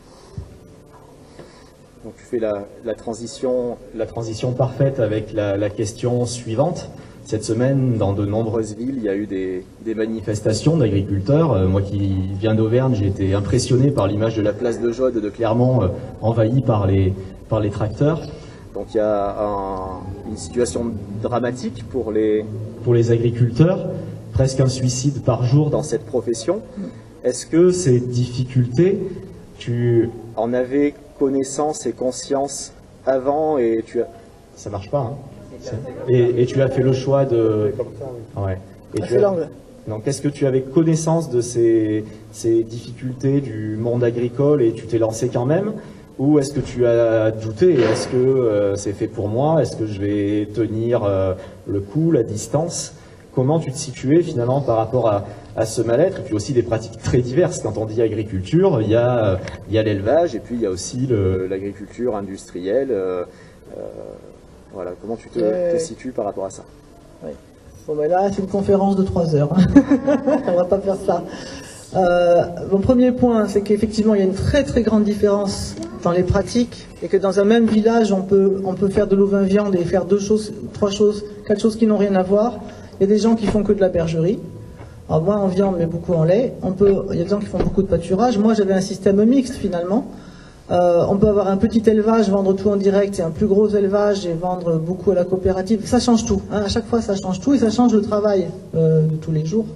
Speaker 3: Donc tu fais la transition parfaite avec la question suivante. Cette semaine, dans de nombreuses villes, il y a eu des manifestations d'agriculteurs. Moi qui viens d'Auvergne, j'ai été impressionné par l'image de la place de Jaude de Clermont envahie par les tracteurs. Donc il y a une situation dramatique pour les agriculteurs, presque un suicide par jour dans cette profession. Est-ce que ces difficultés, tu en avais connaissance et conscience avant et ça marche pas, hein? Et tu as fait le choix de... Ouais. Donc est-ce que tu avais connaissance de ces difficultés du monde agricole et tu t'es lancé quand même? Ou est-ce que tu as douté? Est-ce que c'est fait pour moi? Est-ce que je vais tenir le coup, la distance? Comment tu te situais finalement par rapport à ce mal-être? Et puis aussi des pratiques très diverses. Quand on dit agriculture, il y a l'élevage et puis il y a aussi l'agriculture industrielle. Voilà, comment tu te situes par rapport à ça?
Speaker 1: Oui. Bon, ben là, c'est une conférence de 3 heures. On va pas faire ça. Mon premier point, c'est qu'effectivement, il y a une très très grande différence dans les pratiques, et que dans un même village, on peut faire de l'eau-vin-viande et faire 2 choses, 3 choses, 4 choses qui n'ont rien à voir. Il y a des gens qui font que de la bergerie. Alors, moins en viande, mais beaucoup en lait. Il y a des gens qui font beaucoup de pâturage. Moi, j'avais un système mixte, finalement. On peut avoir un petit élevage, vendre tout en direct, et un plus gros élevage et vendre beaucoup à la coopérative. Ça change tout. Hein. À chaque fois, ça change tout et ça change le travail de tous les jours.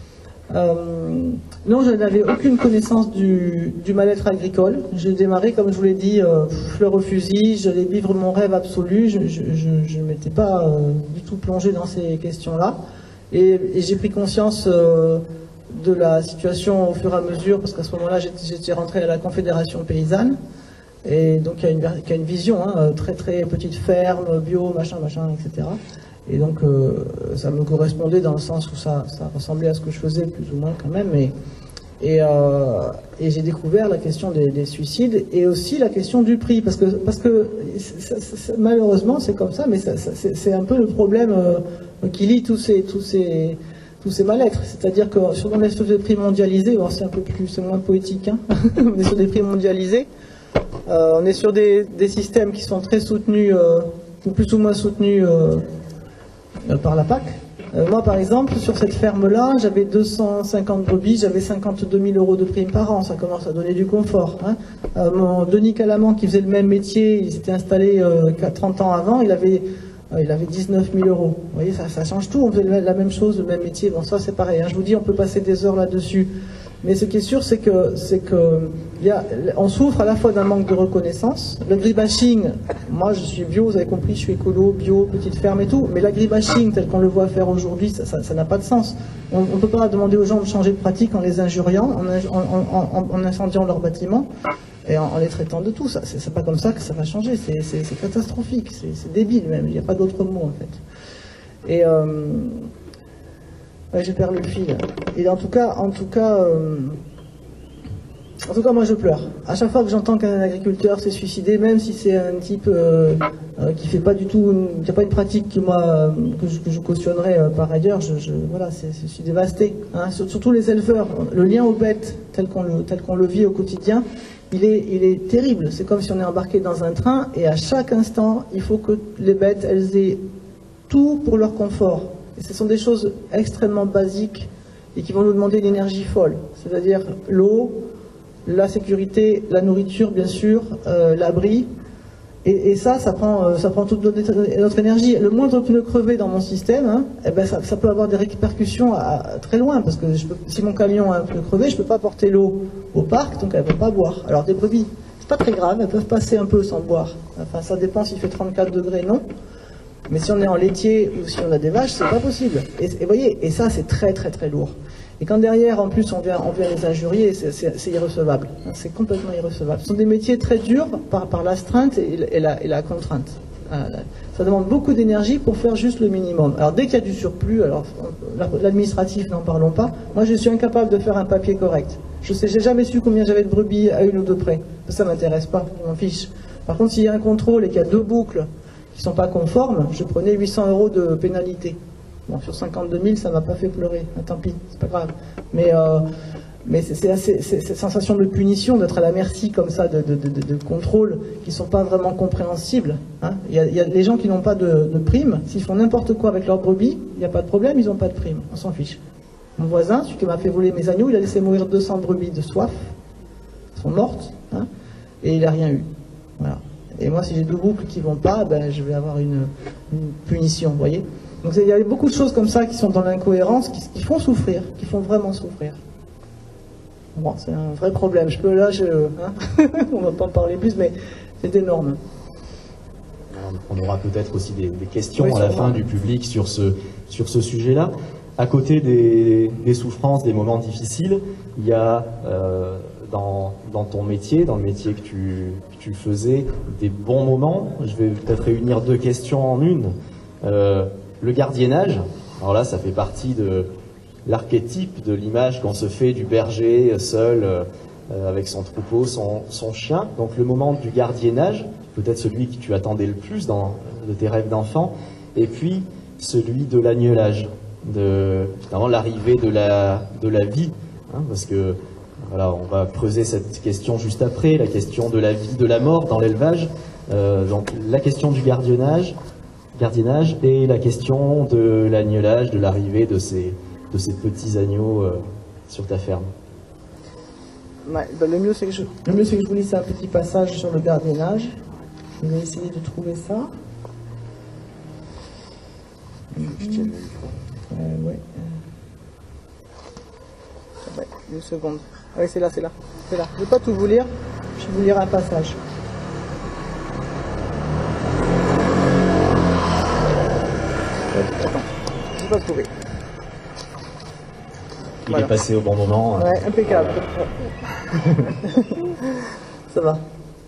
Speaker 1: Non, je n'avais aucune connaissance du mal-être agricole. J'ai démarré, comme je vous l'ai dit, fleur au fusil. J'allais vivre mon rêve absolu. Je ne m'étais pas du tout plongé dans ces questions-là. Et j'ai pris conscience de la situation au fur et à mesure, parce qu'à ce moment-là, j'étais rentré à la Confédération paysanne, et donc il y a une vision, hein, très très petite ferme, bio, machin, etc. Et donc ça me correspondait dans le sens où ça ressemblait à ce que je faisais, plus ou moins quand même, et j'ai découvert la question des suicides, et aussi la question du prix, parce que malheureusement c'est comme ça, mais c'est un peu le problème qui lie tous ces mal-être, c'est-à-dire que on est sur des prix mondialisés, bon, c'est moins poétique, hein. On est sur des prix mondialisés, on est sur des systèmes qui sont très soutenus, ou plus ou moins soutenus par la PAC. Moi, par exemple, sur cette ferme-là, j'avais 250 brebis, j'avais 52 000 € de prime par an, ça commence à donner du confort. Hein. Mon Denis Calamant, qui faisait le même métier, il s'était installé 30 ans avant, il avait 19 000 €. Vous voyez, ça change tout. On faisait la même chose, le même métier. Bon, ça, c'est pareil. Hein. Je vous dis, on peut passer des heures là-dessus. Mais ce qui est sûr, c'est que on souffre à la fois d'un manque de reconnaissance. L'agribashing, moi, je suis bio, vous avez compris, je suis écolo, bio, petite ferme et tout. Mais l'agribashing, tel qu'on le voit faire aujourd'hui, ça n'a pas de sens. On ne peut pas demander aux gens de changer de pratique en les injuriant, en incendiant leurs bâtiments et en les traitant de tout. C'est pas comme ça que ça va changer, c'est catastrophique, c'est débile même, il n'y a pas d'autre mot en fait. Et ouais, j'ai perdu le fil. Et en tout cas, moi je pleure. À chaque fois que j'entends qu'un agriculteur s'est suicidé, même si c'est un type qui fait pas du tout, qui n'a pas une pratique que je cautionnerais par ailleurs, voilà, je suis dévasté. Hein. Surtout les éleveurs, le lien aux bêtes tel qu'on le vit au quotidien, il est terrible. C'est comme si on est embarqué dans un train et à chaque instant, il faut que les bêtes, elles aient tout pour leur confort. Et ce sont des choses extrêmement basiques et qui vont nous demander une énergie folle. C'est-à-dire l'eau, la sécurité, la nourriture, bien sûr, l'abri. Et ça prend toute notre énergie. Le moindre pneu crevé dans mon système, hein, eh ben ça peut avoir des répercussions très loin. Parce que si mon camion a un pneu crevé, je ne peux pas porter l'eau au parc, donc elles ne peuvent pas boire. Alors des brebis, c'est pas très grave, elles peuvent passer un peu sans boire. Enfin, ça dépend s'il fait 34 degrés, non. Mais si on est en laitier ou si on a des vaches, c'est pas possible. Et vous voyez, et ça c'est très très très lourd. Et quand derrière, en plus, on vient les injurier, c'est irrecevable. C'est complètement irrecevable. Ce sont des métiers très durs par l'astreinte et la contrainte. Ça demande beaucoup d'énergie pour faire juste le minimum. Alors dès qu'il y a du surplus, alors l'administratif, n'en parlons pas. Moi, je suis incapable de faire un papier correct. J'ai jamais su combien j'avais de brebis à une ou deux près. Ça m'intéresse pas, je m'en fiche. Par contre, s'il y a un contrôle et qu'il y a 2 boucles qui sont pas conformes, je prenais 800 € de pénalité. Bon, sur 52 000, ça m'a pas fait pleurer. Ah, tant pis, c'est pas grave. Mais c'est cette sensation de punition, d'être à la merci comme ça de contrôles qui sont pas vraiment compréhensibles. Hein. Il y a des gens qui n'ont pas de prime. S'ils font n'importe quoi avec leurs brebis, il n'y a pas de problème, ils n'ont pas de prime. On s'en fiche. Mon voisin, celui qui m'a fait voler mes agneaux, il a laissé mourir 200 brebis de soif. Elles sont mortes. Hein, et il n'a rien eu. Voilà. Et moi, si j'ai 2 boucles qui vont pas, ben, je vais avoir une punition, vous voyez. Donc il y a beaucoup de choses comme ça qui sont dans l'incohérence, qui font souffrir, qui font vraiment souffrir. Bon, c'est un vrai problème. On va pas en parler plus, mais c'est énorme.
Speaker 3: On aura peut-être aussi des questions à la fin du public sur ce sujet-là. À côté des souffrances, des moments difficiles, il y a dans ton métier, dans le métier que tu faisais, des bons moments. Je vais peut-être réunir 2 questions en une. Le gardiennage, alors là, ça fait partie de l'archétype de l'image qu'on se fait du berger seul avec son troupeau, son chien. Donc le moment du gardiennage, peut-être celui que tu attendais le plus de tes rêves d'enfant, et puis celui de l'agnelage, finalement l'arrivée de la vie, hein, parce que voilà, on va creuser cette question juste après, la question de la vie, de la mort dans l'élevage. Donc la question du gardiennage et la question de l'agnelage, de l'arrivée de ces de ces petits agneaux sur ta ferme?
Speaker 1: Ouais, ben le mieux c'est que je vous lise un petit passage sur le gardiennage. Je vais essayer de trouver ça. Ouais. Ouais, une seconde. Ah oui, c'est là. Je ne vais pas tout vous lire, je vais vous lire un passage. Attends, je vais pas trouver.
Speaker 3: Il est passé au bon moment.
Speaker 1: Ouais, impeccable. Ça va.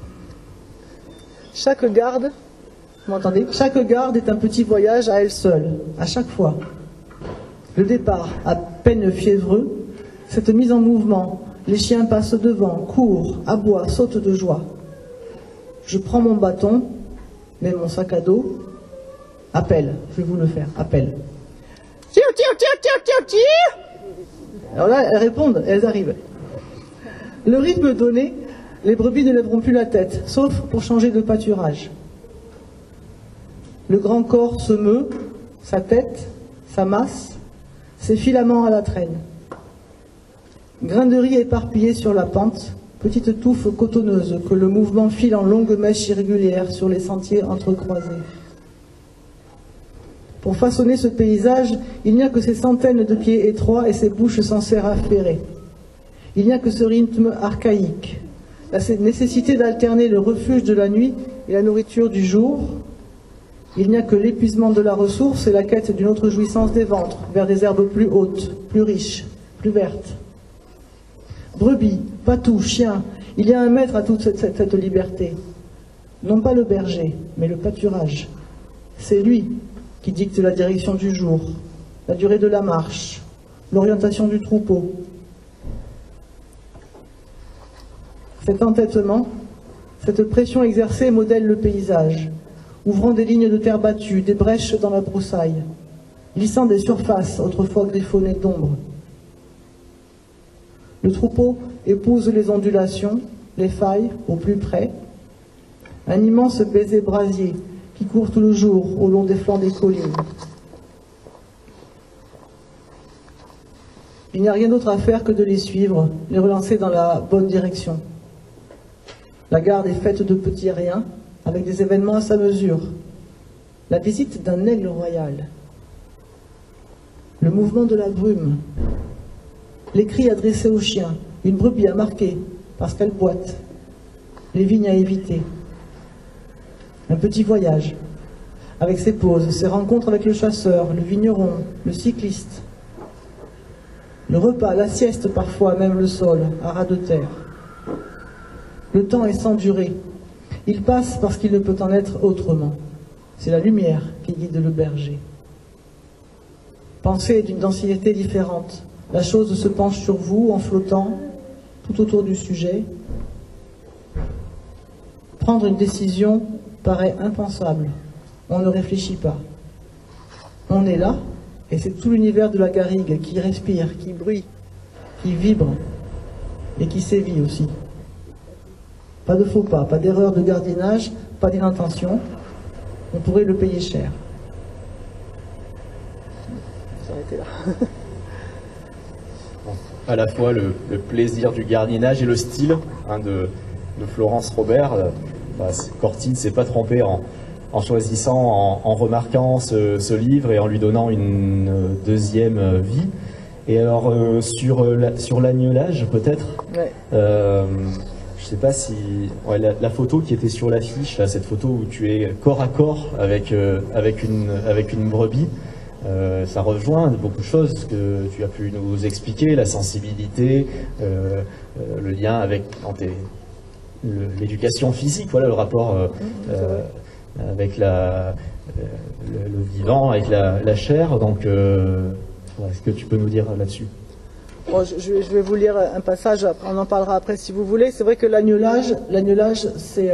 Speaker 1: Chaque garde, vous m'entendez? Chaque garde est un petit voyage à elle seule, à chaque fois. Le départ, à peine fiévreux, cette mise en mouvement, les chiens passent devant, courent, aboient, sautent de joie. Je prends mon bâton, mets mon sac à dos, appelle, je vais vous le faire, appelle. Tire, tire, tire, tire, tire, tire. Alors là, elles répondent, elles arrivent. Le rythme donné, les brebis ne lèveront plus la tête, sauf pour changer de pâturage. Le grand corps se meut, sa tête, sa masse, ses filaments à la traîne. Grains de riz éparpillés sur la pente, petite touffe cotonneuse que le mouvement file en longues mèches irrégulières sur les sentiers entrecroisés. Pour façonner ce paysage, il n'y a que ces centaines de pieds étroits et ces bouches sans serre affairées. Il n'y a que ce rythme archaïque, la nécessité d'alterner le refuge de la nuit et la nourriture du jour. Il n'y a que l'épuisement de la ressource et la quête d'une autre jouissance des ventres, vers des herbes plus hautes, plus riches, plus vertes. Brebis, patous, chiens, il y a un maître à toute cette liberté. Non pas le berger, mais le pâturage. C'est lui qui dicte la direction du jour, la durée de la marche, l'orientation du troupeau. Cet entêtement, cette pression exercée modèle le paysage, ouvrant des lignes de terre battue, des brèches dans la broussaille, lissant des surfaces autrefois griffonnées d'ombre. Le troupeau épouse les ondulations, les failles au plus près, un immense baiser brasier qui court tout le jour au long des flancs des collines. Il n'y a rien d'autre à faire que de les suivre, les relancer dans la bonne direction. La garde est faite de petits riens, avec des événements à sa mesure. La visite d'un aigle royal, le mouvement de la brume, les cris adressés aux chiens, une brebis à marquer parce qu'elle boite, les vignes à éviter. Un petit voyage, avec ses pauses, ses rencontres avec le chasseur, le vigneron, le cycliste. Le repas, la sieste parfois, même le sol, à ras de terre. Le temps est sans durée. Il passe parce qu'il ne peut en être autrement. C'est la lumière qui guide le berger. Pensez d'une densité différente. La chose se penche sur vous en flottant tout autour du sujet. Prendre une décision paraît impensable. On ne réfléchit pas. On est là, et c'est tout l'univers de la garrigue qui respire, qui bruit, qui vibre, et qui sévit aussi. Pas de faux pas, pas d'erreur de gardiennage, pas d'inattention. On pourrait le payer cher. S'arrêter là.
Speaker 3: À la fois le plaisir du gardiennage et le style de Florence Robert. Corty ne s'est pas trompé en choisissant, en remarquant ce livre et en lui donnant une deuxième vie. Et alors, sur l'agnelage, peut-être,
Speaker 1: Ouais.
Speaker 3: je ne sais pas si... Ouais, la photo qui était sur l'affiche, cette photo où tu es corps à corps avec une brebis, ça rejoint beaucoup de choses que tu as pu nous expliquer, la sensibilité, le lien avec l'éducation physique, voilà, le rapport avec le vivant, avec la chair. Donc, est-ce que tu peux nous dire là-dessus?
Speaker 1: Bon, je vais vous lire un passage, on en parlera après si vous voulez. C'est vrai que l'agnelage, c'est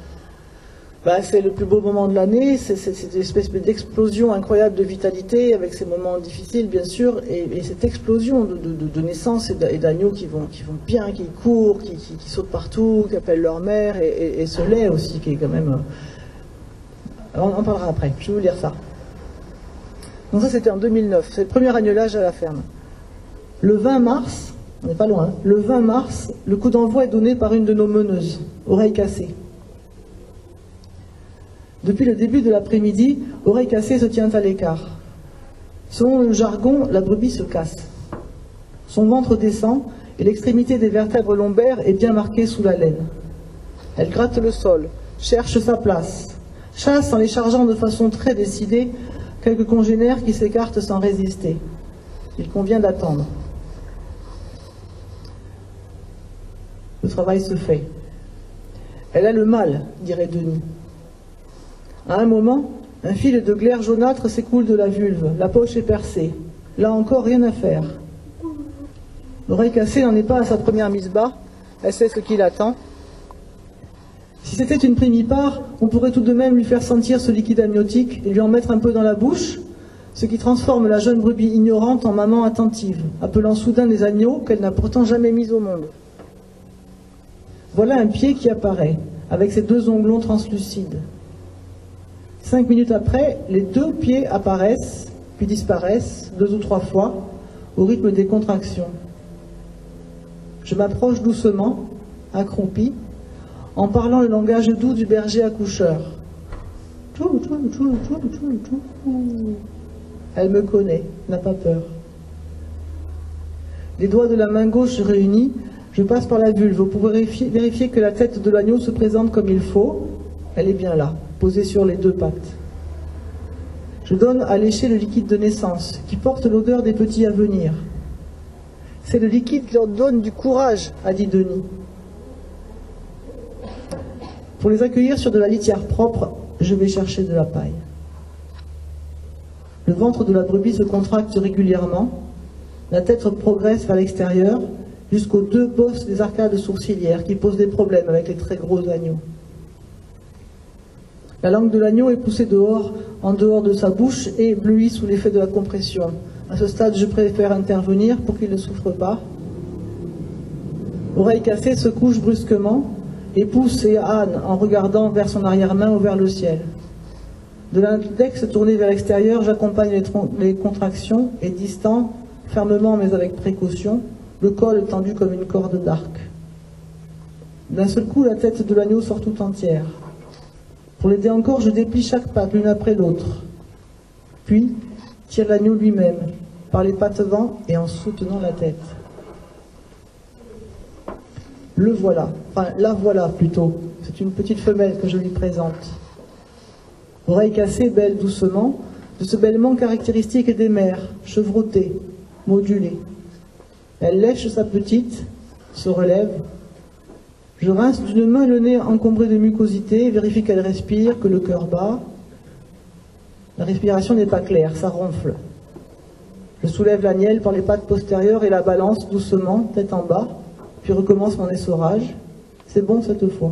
Speaker 1: le plus beau moment de l'année, c'est une espèce d'explosion incroyable de vitalité, avec ces moments difficiles bien sûr, et cette explosion de naissance et d'agneaux qui vont bien, qui courent, qui sautent partout, qui appellent leur mère, et ce lait aussi qui est quand même... On en parlera après, je vais vous lire ça. Donc ça, c'était en 2009. C'est le premier agnelage à la ferme. Le 20 mars, on n'est pas loin, hein, le 20 mars, le coup d'envoi est donné par une de nos meneuses, Oreille Cassée. Depuis le début de l'après-midi, Oreille Cassée se tient à l'écart. Selon le jargon, la brebis se casse. Son ventre descend et l'extrémité des vertèbres lombaires est bien marquée sous la laine. Elle gratte le sol, cherche sa place, chasse en les chargeant de façon très décidée quelques congénères qui s'écartent sans résister. Il convient d'attendre. Le travail se fait. Elle a le mal, dirait Denis. À un moment, un fil de glaire jaunâtre s'écoule de la vulve, la poche est percée. Là encore, rien à faire. L'oreille cassée n'en est pas à sa première mise bas, elle sait ce qui l'attend. Si c'était une primipare, on pourrait tout de même lui faire sentir ce liquide amniotique et lui en mettre un peu dans la bouche, ce qui transforme la jeune brebis ignorante en maman attentive, appelant soudain les agneaux qu'elle n'a pourtant jamais mis au monde. Voilà un pied qui apparaît, avec ses deux onglons translucides. 5 minutes après, les deux pieds apparaissent, puis disparaissent, 2 ou 3 fois, au rythme des contractions. Je m'approche doucement, accroupi, en parlant le langage doux du berger accoucheur. Tchou, tchou, tchou, tchou, tchou, tchou. Elle me connaît, n'a pas peur. Les doigts de la main gauche réunis, je passe par la vulve pour vérifier que la tête de l'agneau se présente comme il faut. Elle est bien là, posée sur les 2 pattes. Je donne à lécher le liquide de naissance, qui porte l'odeur des petits à venir. C'est le liquide qui leur donne du courage, a dit Denis. Pour les accueillir sur de la litière propre, je vais chercher de la paille. Le ventre de la brebis se contracte régulièrement, la tête progresse vers l'extérieur, jusqu'aux 2 bosses des arcades sourcilières qui posent des problèmes avec les très gros agneaux. La langue de l'agneau est poussée dehors, en dehors de sa bouche et éblouie sous l'effet de la compression. À ce stade, je préfère intervenir pour qu'il ne souffre pas. Oreille cassée se couche brusquement et pousse et âne en regardant vers son arrière-main ou vers le ciel. De l'index tourné vers l'extérieur, j'accompagne les contractions et distant, fermement mais avec précaution, le col tendu comme une corde d'arc. D'un seul coup, la tête de l'agneau sort tout entière. Pour l'aider encore, je déplie chaque patte l'une après l'autre. Puis, tire l'agneau lui-même, par les pattes vent et en soutenant la tête. Le voilà, enfin la voilà plutôt. C'est une petite femelle que je lui présente. Oreille cassée bêle doucement, de ce bêlement caractéristique des mères, chevrotée, modulée. Elle lèche sa petite, se relève. Je rince d'une main le nez encombré de mucosité, vérifie qu'elle respire, que le cœur bat. La respiration n'est pas claire, ça ronfle. Je soulève la nielle par les pattes postérieures et la balance doucement, tête en bas, puis recommence mon essorage. C'est bon cette fois.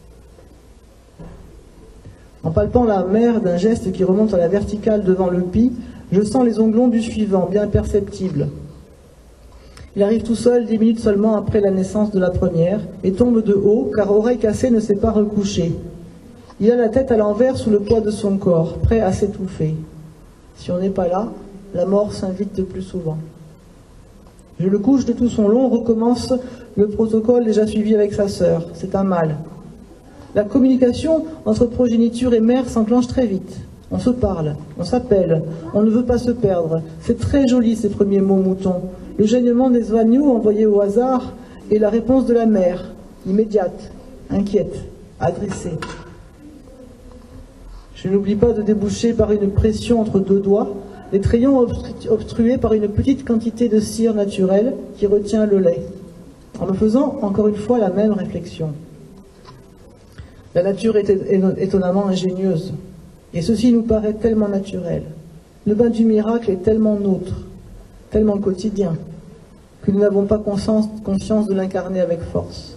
Speaker 1: En palpant la mer d'un geste qui remonte à la verticale devant le pis, je sens les onglons du suivant, bien perceptibles. Il arrive tout seul 10 minutes seulement après la naissance de la première et tombe de haut car Oreille cassée ne s'est pas recouché. Il a la tête à l'envers sous le poids de son corps, prêt à s'étouffer. Si on n'est pas là, la mort s'invite de plus souvent. Je le couche de tout son long, recommence le protocole déjà suivi avec sa sœur. C'est un mâle. La communication entre progéniture et mère s'enclenche très vite. On se parle, on s'appelle, on ne veut pas se perdre. C'est très joli ces premiers mots moutons. Le gênement des agneaux envoyés au hasard et la réponse de la mère, immédiate, inquiète, adressée. Je n'oublie pas de déboucher par une pression entre 2 doigts, les trayons obstrués par une petite quantité de cire naturelle qui retient le lait, en me faisant encore une fois la même réflexion. La nature est étonnamment ingénieuse, et ceci nous paraît tellement naturel. Le bain du miracle est tellement nôtre, tellement quotidien, que nous n'avons pas conscience de l'incarner avec force.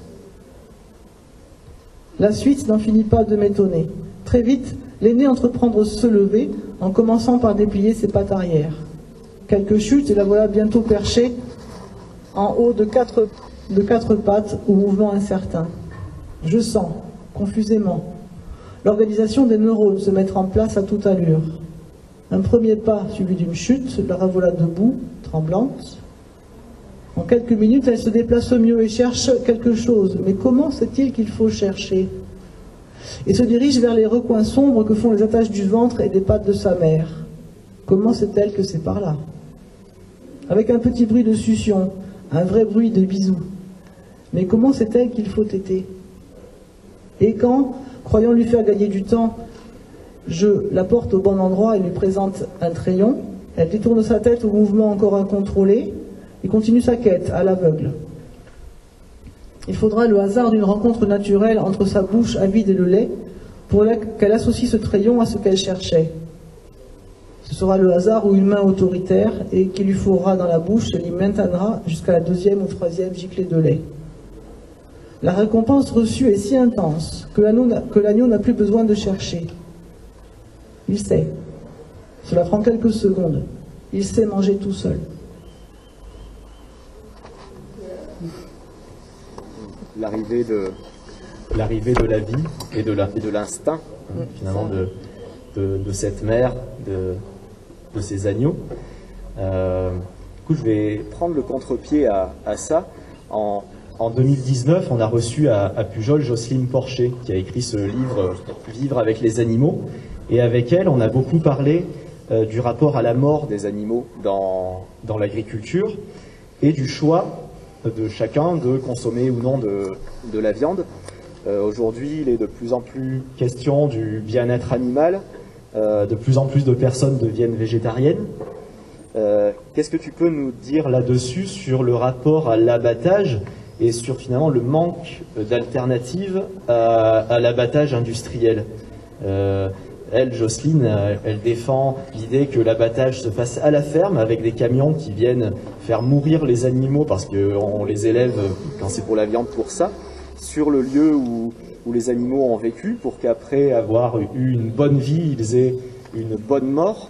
Speaker 1: La suite n'en finit pas de m'étonner. Très vite, l'aîné entreprend de se lever en commençant par déplier ses pattes arrière. Quelques chutes et la voilà bientôt perchée en haut de quatre pattes au mouvement incertain. Je sens, confusément, l'organisation des neurones se mettre en place à toute allure. Un premier pas suivi d'une chute, la revoilà debout, tremblante. En quelques minutes, elle se déplace au mieux et cherche quelque chose. Mais comment sait-il qu'il faut chercher? Et se dirige vers les recoins sombres que font les attaches du ventre et des pattes de sa mère. Comment sait-elle que c'est par là? Avec un petit bruit de succion, un vrai bruit de bisous. Mais comment sait-elle qu'il faut téter? Et quand, croyant lui faire gagner du temps, je la porte au bon endroit et lui présente un crayon, elle détourne sa tête au mouvement encore incontrôlé et continue sa quête à l'aveugle. Il faudra le hasard d'une rencontre naturelle entre sa bouche avide et le lait pour qu'elle associe ce crayon à ce qu'elle cherchait. Ce sera le hasard ou une main autoritaire et qui lui fourrera dans la bouche et l'y maintiendra jusqu'à la 2e ou 3e giclée de lait. La récompense reçue est si intense que l'agneau n'a plus besoin de chercher. Il sait. Cela prend quelques secondes. Il sait manger tout seul.
Speaker 2: L'arrivée de la vie et de l'instinct, finalement, de cette mère, de ces agneaux. Du coup, je vais prendre le contre-pied à ça. En 2019, on a reçu à Pujol Jocelyne Porcher, qui a écrit ce livre « Vivre avec les animaux ». Et avec elle, on a beaucoup parlé du rapport à la mort des animaux dans l'agriculture et du choix de chacun de consommer ou non de la viande. Aujourd'hui, il est de plus en plus question du bien-être animal. De plus en plus de personnes deviennent végétariennes. Qu'est-ce que tu peux nous dire là-dessus sur le rapport à l'abattage et sur finalement le manque d'alternatives à l'abattage industriel? Elle, Jocelyne, elle défend l'idée que l'abattage se fasse à la ferme avec des camions qui viennent faire mourir les animaux parce qu'on les élève quand c'est pour la viande pour ça, sur le lieu où les animaux ont vécu pour qu'après avoir eu une bonne vie, ils aient une bonne mort.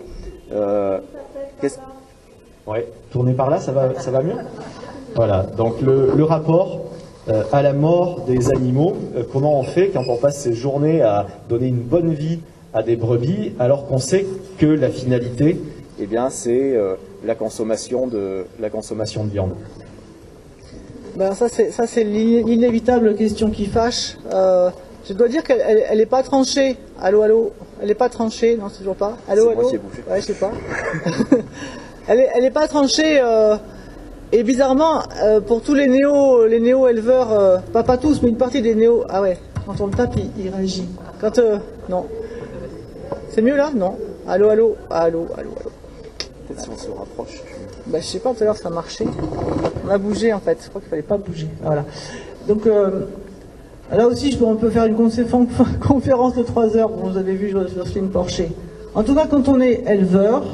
Speaker 2: Ouais, tourner par là, ça va mieux? Voilà, donc le rapport à la mort des animaux, comment on fait quand on passe ses journées à donner une bonne vie à des brebis, alors qu'on sait que la finalité, eh bien, c'est la consommation de viande.
Speaker 1: Ben ça c'est l'inévitable question qui fâche. Je dois dire qu'elle n'est pas tranchée. Allô, elle n'est pas tranchée, non, c'est toujours pas. Allô.
Speaker 2: Moi qui ai bouffé.
Speaker 1: Ouais, je sais pas. elle n'est pas tranchée. Et bizarrement, pour tous les néo-éleveurs, pas tous, mais une partie des néo. Ah ouais, quand on le tape, il réagit. Quand non. C'est mieux là? Non. Allô.
Speaker 2: Peut-être si on se rapproche.
Speaker 1: Bah, je sais pas, tout à l'heure ça marchait. On a bougé en fait, je crois qu'il fallait pas bouger. Voilà. Donc là aussi, on peut faire une conférence de 3 heures, vous avez vu Jocelyne Porcher. En tout cas, quand on est éleveur,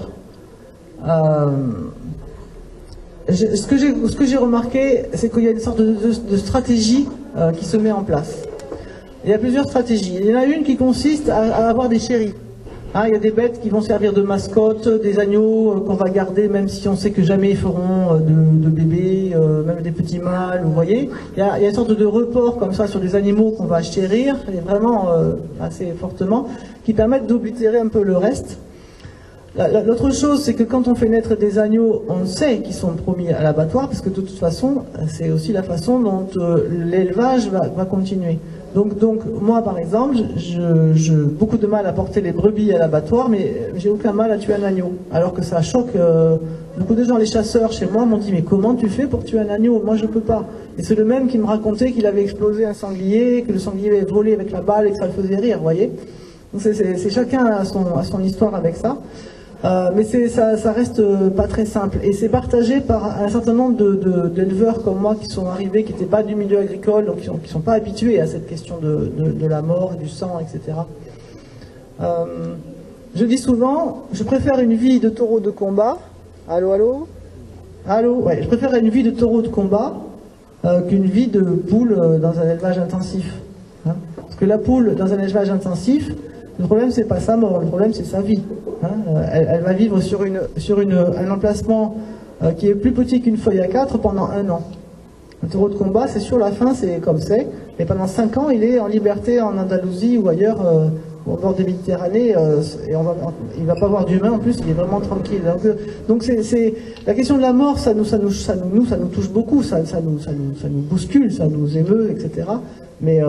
Speaker 1: ce que j'ai remarqué, c'est qu'il y a une sorte de stratégie qui se met en place. Il y a plusieurs stratégies. Il y en a une qui consiste à avoir des chéris. Il y a des bêtes qui vont servir de mascotte, des agneaux qu'on va garder même si on sait que jamais ils feront de bébés, même des petits mâles, vous voyez. Il y a une sorte de report comme ça sur des animaux qu'on va chérir, et vraiment assez fortement, qui permettent d'oblitérer un peu le reste. L'autre chose, c'est que quand on fait naître des agneaux, on sait qu'ils sont promis à l'abattoir, parce que de toute façon, c'est aussi la façon dont l'élevage va continuer. Donc moi par exemple, j'ai beaucoup de mal à porter les brebis à l'abattoir, mais j'ai aucun mal à tuer un agneau. Alors que ça choque beaucoup de gens. Les chasseurs chez moi m'ont dit mais comment tu fais pour tuer un agneau? Moi je peux pas. Et c'est le même qui me racontait qu'il avait explosé un sanglier, que le sanglier avait volé avec la balle et que ça le faisait rire, vous voyez. Donc c'est chacun a son histoire avec ça. Mais ça reste pas très simple. Et c'est partagé par un certain nombre d'éleveurs comme moi qui sont arrivés, qui n'étaient pas du milieu agricole, donc qui sont pas habitués à cette question de la mort, du sang, etc. Je dis souvent, je préfère une vie de taureau de combat. Allô. Ouais, je préfère une vie de taureau de combat qu'une vie de poule dans un élevage intensif. Hein. Parce que la poule dans un élevage intensif, le problème, c'est pas sa mort, le problème, c'est sa vie. Hein. Elle va vivre sur un emplacement qui est plus petit qu'une feuille A4 pendant 1 an. Un taureau de combat, c'est sur la fin, c'est comme c'est, mais pendant 5 ans, il est en liberté en Andalousie ou ailleurs au bord de Méditerranée, et il va pas voir d'humain en plus, il est vraiment tranquille. Donc la question de la mort, ça nous touche beaucoup, ça nous bouscule, ça nous émeut, etc. Mais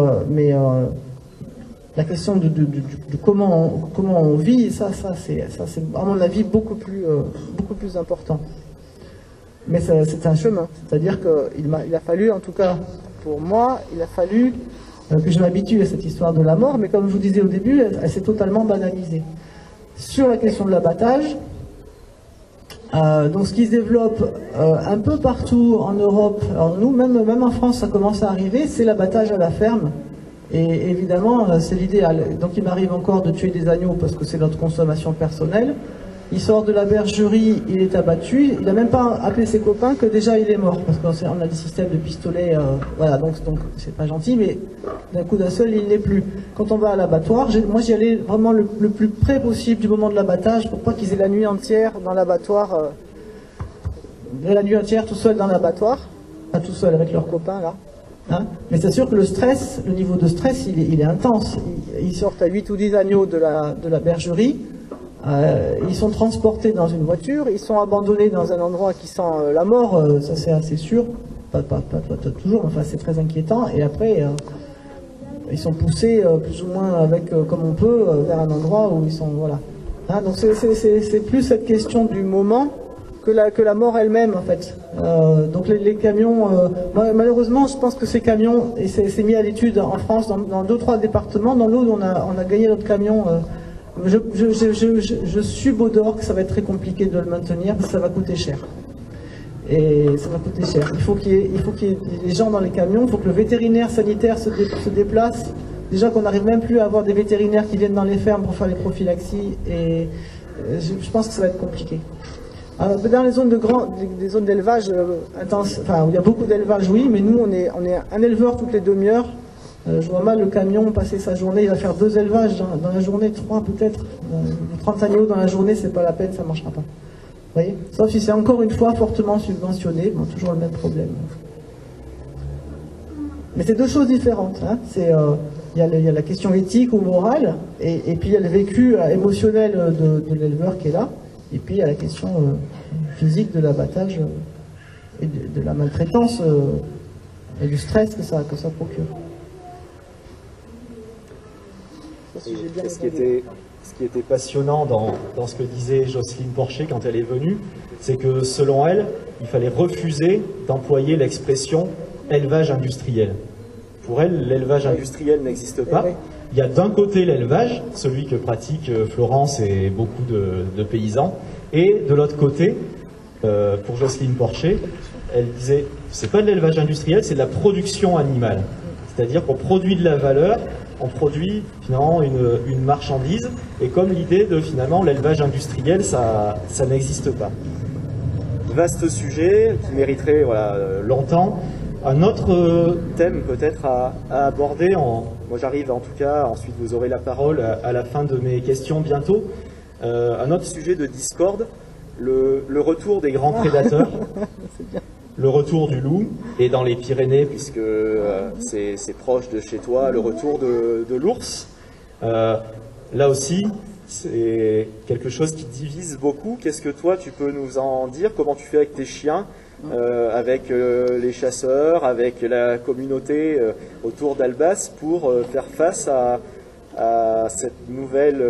Speaker 1: la question de comment on vit, ça c'est à mon avis beaucoup plus important. Mais c'est un chemin, c'est-à-dire qu'il a fallu, en tout cas pour moi, il a fallu que je m'habitue à cette histoire de la mort, mais comme je vous disais au début, elle s'est totalement banalisée. Sur la question de l'abattage, donc ce qui se développe un peu partout en Europe, alors nous, même en France, ça commence à arriver, c'est l'abattage à la ferme. Et évidemment, c'est l'idéal. Donc il m'arrive encore de tuer des agneaux parce que c'est notre consommation personnelle. Il sort de la bergerie, il est abattu. Il n'a même pas appelé ses copains que déjà il est mort. Parce qu'on a des systèmes de pistolets. Voilà, donc c'est pas gentil, mais d'un coup d'un seul, il n'est plus. Quand on va à l'abattoir, moi j'y allais vraiment le plus près possible du moment de l'abattage pour pas qu'ils aient la nuit entière dans l'abattoir. La nuit entière tout seul dans l'abattoir. Pas tout seul avec leurs copains là. Hein, mais c'est sûr que le niveau de stress, il est intense. Ils sortent à 8 ou 10 agneaux de la bergerie. Ils sont transportés dans une voiture, ils sont abandonnés dans un endroit qui sent la mort, ça c'est assez sûr, pas toujours, enfin c'est très inquiétant, et après ils sont poussés plus ou moins comme on peut vers un endroit où ils sont, voilà. Hein, donc c'est plus cette question du moment que la mort elle-même en fait. Donc les camions, malheureusement je pense que ces camions, et c'est mis à l'étude en France dans 2-3 départements, dans l'Aude on a gagné notre camion. Je suis beau d'or que ça va être très compliqué de le maintenir parce que ça va coûter cher. Et ça va coûter cher. Il faut qu'il y ait des gens dans les camions, il faut que le vétérinaire sanitaire se déplace. Déjà qu'on n'arrive même plus à avoir des vétérinaires qui viennent dans les fermes pour faire les prophylaxies. Et je pense que ça va être compliqué. Alors, dans les zones des zones d'élevage intense, enfin où il y a beaucoup d'élevage, oui, mais nous on est un éleveur toutes les demi-heures. Je vois mal le camion passer sa journée, il va faire 2 élevages dans la journée, 3 peut-être. 30 agneaux dans la journée, c'est pas la peine, ça ne marchera pas. Vous voyez? Sauf si c'est encore une fois fortement subventionné, bon, toujours le même problème. Mais c'est 2 choses différentes. Hein. Il y a la question éthique ou morale, et puis il y a le vécu émotionnel de l'éleveur qui est là, et puis il y a la question physique de l'abattage et de la maltraitance et du stress que ça procure.
Speaker 3: Et ce qui était passionnant dans ce que disait Jocelyne Porcher quand elle est venue, c'est que selon elle, il fallait refuser d'employer l'expression élevage industriel. Pour elle, l'élevage industriel n'existe pas. Il y a d'un côté l'élevage, celui que pratiquent Florence et beaucoup de paysans, et de l'autre côté, pour Jocelyne Porcher, elle disait, c'est pas de l'élevage industriel, c'est de la production animale. C'est-à-dire qu'on produit de la valeur, on produit finalement une marchandise, et comme l'idée de finalement l'élevage industriel, ça n'existe pas. Vaste sujet qui mériterait longtemps. Un autre thème peut-être à aborder, moi j'arrive en tout cas, ensuite vous aurez la parole à la fin de mes questions bientôt. Un autre sujet de discorde, le retour des grands prédateurs. Le retour du loup, et dans les Pyrénées, puisque c'est proche de chez toi, le retour de l'ours. Là aussi, c'est quelque chose qui divise beaucoup. Qu'est-ce que toi, tu peux nous en dire? Comment tu fais avec tes chiens, avec les chasseurs, avec la communauté autour d'Albas pour faire face à cette nouvelle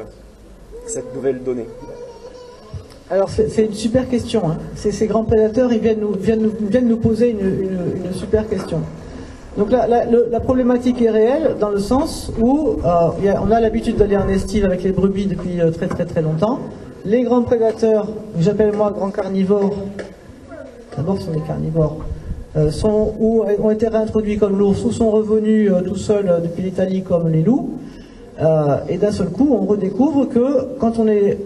Speaker 3: donnée?
Speaker 1: Alors c'est une super question. Hein. Ces grands prédateurs, ils viennent nous poser une super question. Donc la problématique est réelle dans le sens où on a l'habitude d'aller en estive avec les brebis depuis très très très longtemps. Les grands prédateurs, que j'appelle moi grands carnivores, d'abord ce sont des carnivores, ont été réintroduits comme l'ours ou sont revenus tout seuls depuis l'Italie comme les loups. Et d'un seul coup, on redécouvre que quand on est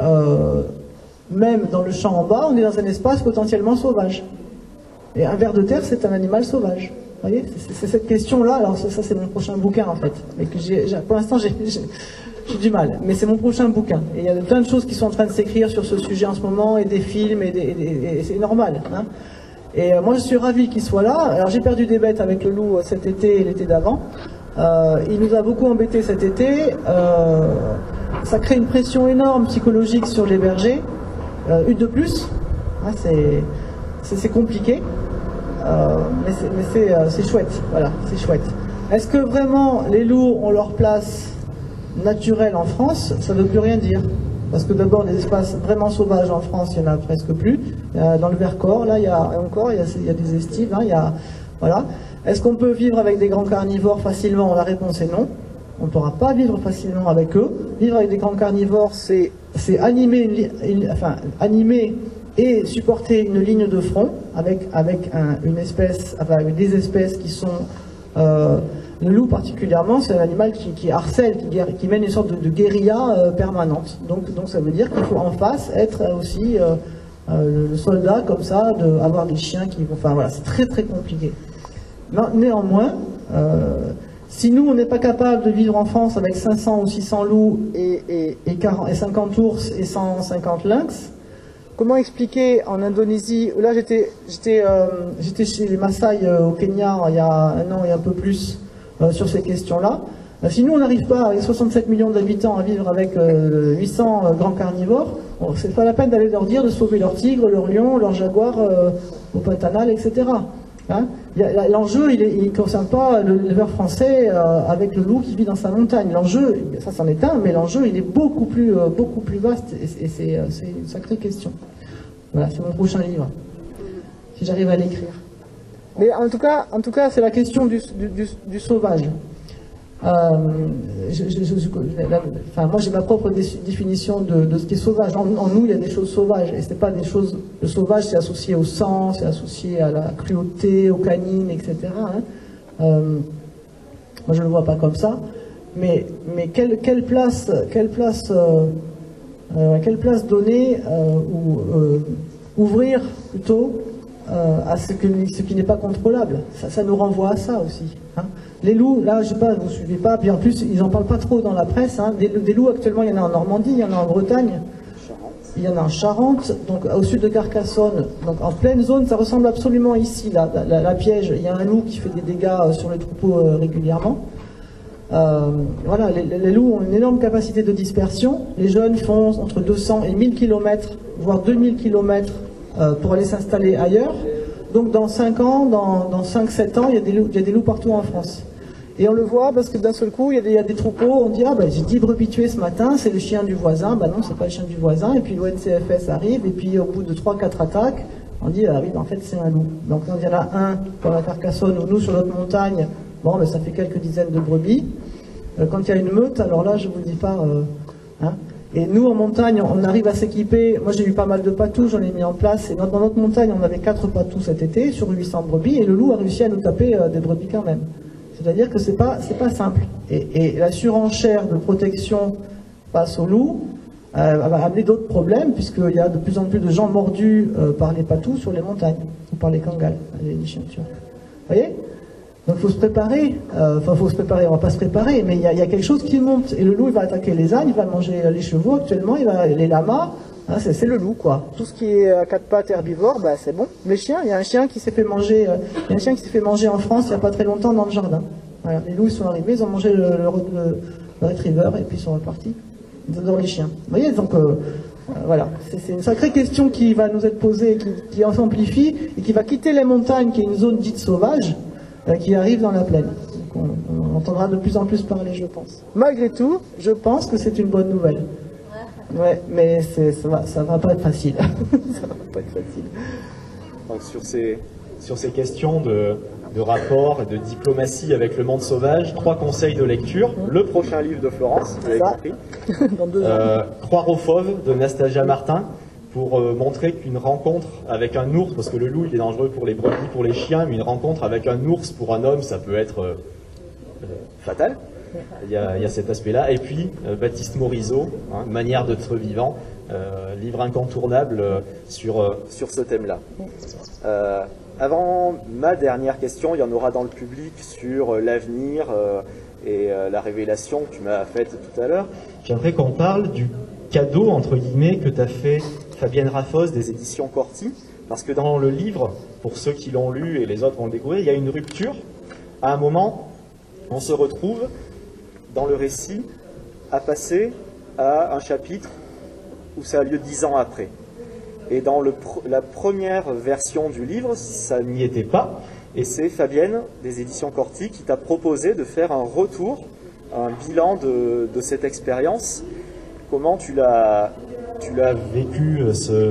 Speaker 1: même dans le champ en bas, on est dans un espace potentiellement sauvage. Et un ver de terre, c'est un animal sauvage. Vous voyez, c'est cette question-là. Alors ça c'est mon prochain bouquin en fait. Mais que pour l'instant, j'ai du mal. Mais c'est mon prochain bouquin. Et il y a plein de choses qui sont en train de s'écrire sur ce sujet en ce moment, et des films, et c'est normal. Hein. Et moi, je suis ravi qu'il soit là. Alors j'ai perdu des bêtes avec le loup cet été et l'été d'avant. Il nous a beaucoup embêtés cet été. Ça crée une pression énorme psychologique sur les bergers. Une de plus, hein, c'est compliqué, mais c'est chouette. Voilà, c'est chouette. Est-ce que vraiment les loups ont leur place naturelle en France? Ça ne veut plus rien dire. Parce que d'abord, les espaces vraiment sauvages en France, il n'y en a presque plus. Dans le Vercors, là, il y a des estives. Hein, voilà. Est-ce qu'on peut vivre avec des grands carnivores facilement? La réponse est non. On ne pourra pas vivre facilement avec eux. Vivre avec des grands carnivores, c'est animer, animer et supporter une ligne de front avec des espèces qui sont... le loup particulièrement, c'est un animal qui harcèle, qui mène une sorte de guérilla permanente. Donc ça veut dire qu'il faut en face être aussi le soldat comme ça, avoir des chiens qui vont... Enfin voilà, c'est très très compliqué. Néanmoins, si nous on n'est pas capable de vivre en France avec 500 ou 600 loups et 50 ours et 150 lynx, comment expliquer en Indonésie? Là j'étais chez les Maasai au Kenya il y a un an et un peu plus sur ces questions-là. Si nous on n'arrive pas avec 67 millions d'habitants à vivre avec 800 grands carnivores, bon, c'est pas la peine d'aller leur dire de sauver leurs tigres, leurs lions, leurs jaguars au Pantanal, etc. Hein, l'enjeu, il ne concerne pas l'éleveur français avec le loup qui vit dans sa montagne. L'enjeu, ça c'en est un, mais l'enjeu, il est beaucoup plus vaste et c'est une sacrée question. Voilà, c'est mon prochain livre, si j'arrive à l'écrire. Mais en tout cas, c'est la question du sauvage. Moi, j'ai ma propre définition de ce qui est sauvage. En nous, il y a des choses sauvages, et c'est pas des choses. Le sauvage, c'est associé au sang, c'est associé à la cruauté, aux canines, etc. Hein. Moi, je ne le vois pas comme ça. Mais quelle place donner ou ouvrir plutôt à ce qui n'est pas contrôlable. Ça nous renvoie à ça aussi. Hein. Les loups, là, je sais pas, vous ne suivez pas, puis en plus, ils n'en parlent pas trop dans la presse. Hein. Des loups, actuellement, il y en a en Normandie, il y en a en Bretagne, il y en a en Charente, donc au sud de Carcassonne, donc en pleine zone, ça ressemble absolument ici, la Piège. Il y a un loup qui fait des dégâts sur les troupeaux régulièrement. Voilà, les loups ont une énorme capacité de dispersion. Les jeunes font entre 200 et 1000 km, voire 2000 km pour aller s'installer ailleurs. Donc dans 5 ans, dans 5-7 ans, il y a des loups partout en France. Et on le voit parce que d'un seul coup, il y a des troupeaux, on dit « Ah ben j'ai 10 brebis tuées ce matin, c'est le chien du voisin. » Ben non, c'est pas le chien du voisin. Et puis l'ONCFS arrive, et puis au bout de 3-4 attaques, on dit « Ah oui, ben, en fait c'est un loup. » Donc quand il y en a un dans la Carcassonne ou nous sur notre montagne, bon, ben, ça fait quelques dizaines de brebis. Quand il y a une meute, alors là, je vous dis pas... hein. Et nous, en montagne, on arrive à s'équiper. Moi, j'ai eu pas mal de patous, j'en ai mis en place. Et dans notre montagne, on avait 4 patous cet été sur 800 brebis. Et le loup a réussi à nous taper des brebis quand même. C'est-à-dire que c'est pas simple. Et la surenchère de protection face au loup va amener d'autres problèmes, puisqu'il y a de plus en plus de gens mordus par les patous sur les montagnes, ou par les kangals, les chiens turcs. Vous voyez? Donc il faut se préparer, faut se préparer, on va pas se préparer, mais il y a quelque chose qui monte, et le loup il va attaquer les ânes, il va manger les chevaux actuellement, les lamas, hein, c'est le loup quoi. Tout ce qui est à 4 pattes herbivore, bah, c'est bon. Les chiens, il y a un chien qui s'est fait manger, en France il n'y a pas très longtemps dans le jardin. Voilà, les loups ils sont arrivés, ils ont mangé le retriever et puis ils sont repartis. Ils adorent les chiens. Vous voyez, donc voilà, c'est une sacrée question qui va nous être posée, qui en s'amplifie, et qui va quitter les montagnes, qui est une zone dite sauvage, qui arrive dans la plaine. Donc on entendra de plus en plus parler, je pense. Malgré tout, je pense que c'est une bonne nouvelle. Ouais, mais ça va pas être facile. Ça va pas être facile.
Speaker 3: Donc sur ces questions de rapport et de diplomatie avec le monde sauvage, 3 conseils de lecture.
Speaker 2: Le prochain livre de Florence, vous avez compris.
Speaker 1: Dans 2 ans.
Speaker 3: Croire aux fauves de Nastasia Martin, pour montrer qu'une rencontre avec un ours, parce que le loup il est dangereux pour les brebis, pour les chiens, mais une rencontre avec un ours pour un homme, ça peut être fatal. Il y a cet aspect-là. Et puis Baptiste Morisot, hein, Manière d'être vivant, livre incontournable sur ce thème-là. Avant ma dernière question, il y en aura dans le public sur l'avenir et la révélation que tu m'as faite tout à l'heure. J'aimerais qu'on parle du cadeau, entre guillemets, que t'as fait Fabienne Raffos des éditions Corti, parce que dans le livre, pour ceux qui l'ont lu et les autres vont le découvrir, il y a une rupture. À un moment,
Speaker 2: on se retrouve dans le récit à passer à un chapitre où ça a lieu 10 ans après. Et dans la première version du livre, ça n'y était pas, et c'est Fabienne des éditions Corti qui t'a proposé de faire un retour, un bilan de cette expérience. Comment tu l'as vécu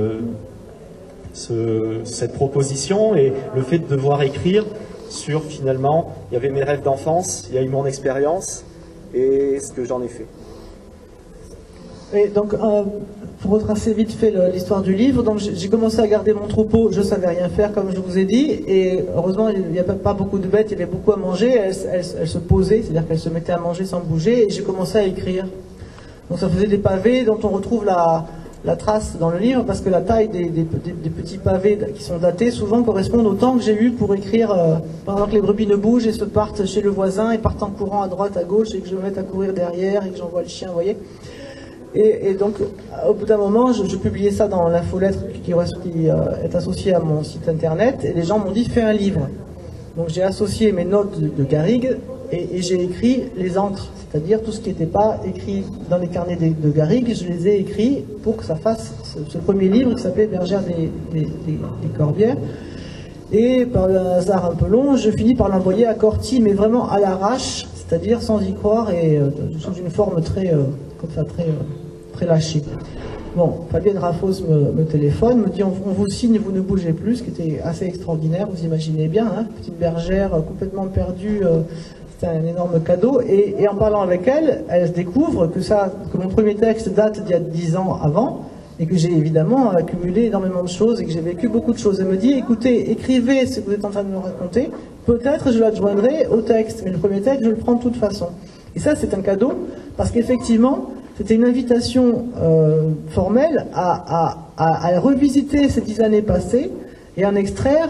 Speaker 2: cette proposition et le fait de devoir écrire sur finalement, il y avait mes rêves d'enfance, il y a eu mon expérience et ce que j'en ai fait.
Speaker 1: Et donc, pour retracer vite fait l'histoire du livre, donc j'ai commencé à garder mon troupeau, je savais rien faire comme je vous ai dit, et heureusement il n'y avait pas beaucoup de bêtes, il y avait beaucoup à manger, elles se posaient, c'est-à-dire qu'elles se mettaient à manger sans bouger, et j'ai commencé à écrire. Donc ça faisait des pavés dont on retrouve la trace dans le livre, parce que la taille des petits pavés qui sont datés souvent correspondent au temps que j'ai eu pour écrire pendant que les brebis ne bougent et se partent chez le voisin et partent en courant à droite, à gauche, et que je me mette à courir derrière et que j'envoie le chien, vous voyez. Et donc, au bout d'un moment, je publiais ça dans l'infolettre qui est associée à mon site internet, et les gens m'ont dit fais un livre. Donc j'ai associé mes notes de Garrigue et j'ai écrit les encres, c'est-à-dire tout ce qui n'était pas écrit dans les carnets de Garrigue, je les ai écrits pour que ça fasse ce premier livre qui s'appelait Bergère des Corbières. Et par un hasard un peu long, je finis par l'envoyer à Corti, mais vraiment à l'arrache, c'est-à-dire sans y croire et sous une forme très lâchée. Bon, Fabienne Raffos me téléphone, me dit on vous signe, vous ne bougez plus, ce qui était assez extraordinaire, vous imaginez bien, hein, petite bergère complètement perdue, c'était un énorme cadeau. Et en parlant avec elle, elle se découvre que mon premier texte date d'il y a 10 ans avant, et que j'ai évidemment accumulé énormément de choses et que j'ai vécu beaucoup de choses. Elle me dit, écoutez, écrivez ce que vous êtes en train de me raconter, peut-être je l'adjoindrai au texte, mais le premier texte, je le prends de toute façon. Et ça, c'est un cadeau, parce qu'effectivement, c'était une invitation formelle à revisiter ces 10 années passées et en extraire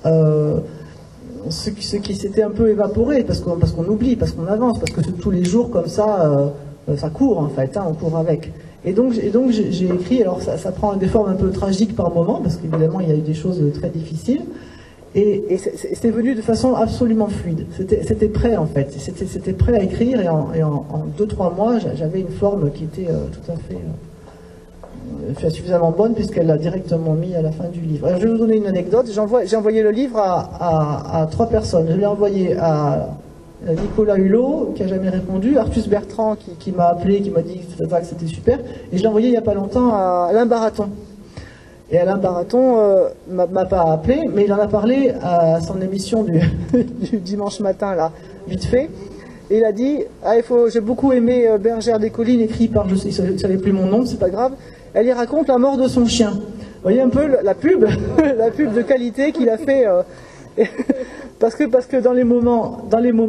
Speaker 1: ce qui s'était un peu évaporé, parce qu'on oublie, parce qu'on avance, parce que tous les jours comme ça, ça court en fait, hein, on court avec. Et donc j'ai écrit, alors ça prend des formes un peu tragiques par moment, parce qu'évidemment il y a eu des choses très difficiles, et c'était venu de façon absolument fluide. C'était prêt en fait, c'était prêt à écrire, et en 2-3 mois j'avais une forme qui était tout à fait suffisamment bonne, puisqu'elle l'a directement mis à la fin du livre. Alors, je vais vous donner une anecdote. J'ai envoyé le livre à 3 personnes. Je l'ai envoyé à Nicolas Hulot, qui n'a jamais répondu, Artus Bertrand, qui m'a appelé, qui m'a dit que c'était super, et je l'ai envoyé il n'y a pas longtemps à Alain Baraton. Et Alain Baraton m'a pas appelé, mais il en a parlé à son émission du dimanche matin, là, vite fait. Et il a dit, j'ai beaucoup aimé Bergère des Collines, écrit par, je sais, il ne savait plus mon nom, c'est pas grave. Elle y raconte la mort de son chien. Vous voyez un peu la pub, la pub de qualité qu'il a fait. Parce que dans les moments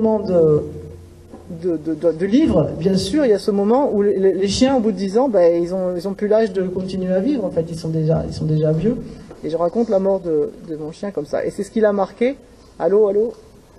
Speaker 1: de livre, bien sûr, il y a ce moment où les chiens, au bout de 10 ans, ils ont plus l'âge de continuer à vivre. En fait, ils sont déjà vieux. Et je raconte la mort de mon chien comme ça. Et c'est ce qui l'a marqué. Allô, allô.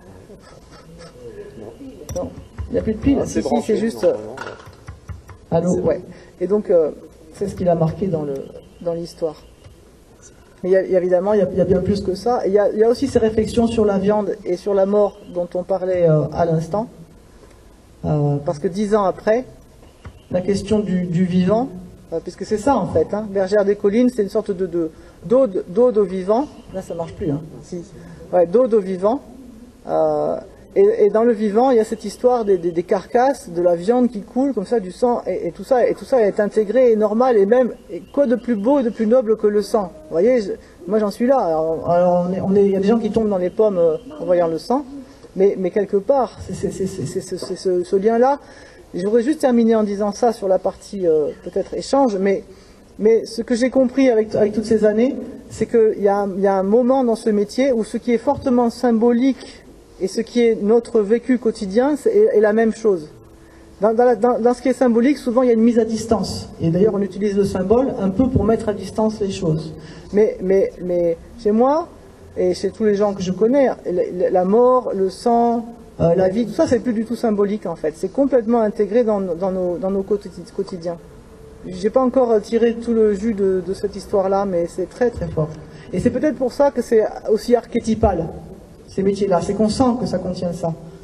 Speaker 1: Non, il n'y a plus de pile. Si, c'est juste. Allô, ouais. Et donc, c'est ce qui l'a marqué dans l'histoire. Mais évidemment, il y a bien plus que ça. Il y a aussi ces réflexions sur la viande et sur la mort dont on parlait à l'instant. Parce que 10 ans après, la question du vivant, puisque c'est ça en fait, hein, Bergère des Collines, c'est une sorte d'ode au vivant. Là, ça marche plus. Hein. Si. Ouais, d'ode au vivant. Et dans le vivant, il y a cette histoire des carcasses, de la viande qui coule, comme ça, du sang, et tout ça est intégré et normal, et même, quoi de plus beau et de plus noble que le sang? Vous voyez, moi j'en suis là. Alors il y a des gens qui tombent dans les pommes en voyant le sang, mais quelque part, c'est ce lien-là. Je voudrais juste terminer en disant ça sur la partie, peut-être, échange, mais ce que j'ai compris avec toutes ces années, c'est qu'il y a un moment dans ce métier où ce qui est fortement symbolique et ce qui est notre vécu quotidien est la même chose. Dans ce qui est symbolique, souvent il y a une mise à distance. Et d'ailleurs on utilise le symbole un peu pour mettre à distance les choses. Mais chez moi, et chez tous les gens que je connais, la mort, le sang, la vie, tout ça c'est plus du tout symbolique en fait. C'est complètement intégré dans nos quotidiens. J'ai pas encore tiré tout le jus de cette histoire-là, mais c'est très très fort. Et c'est peut-être pour ça que c'est aussi archétypal. Ces métiers-là, c'est qu'on sent que ça contient ça.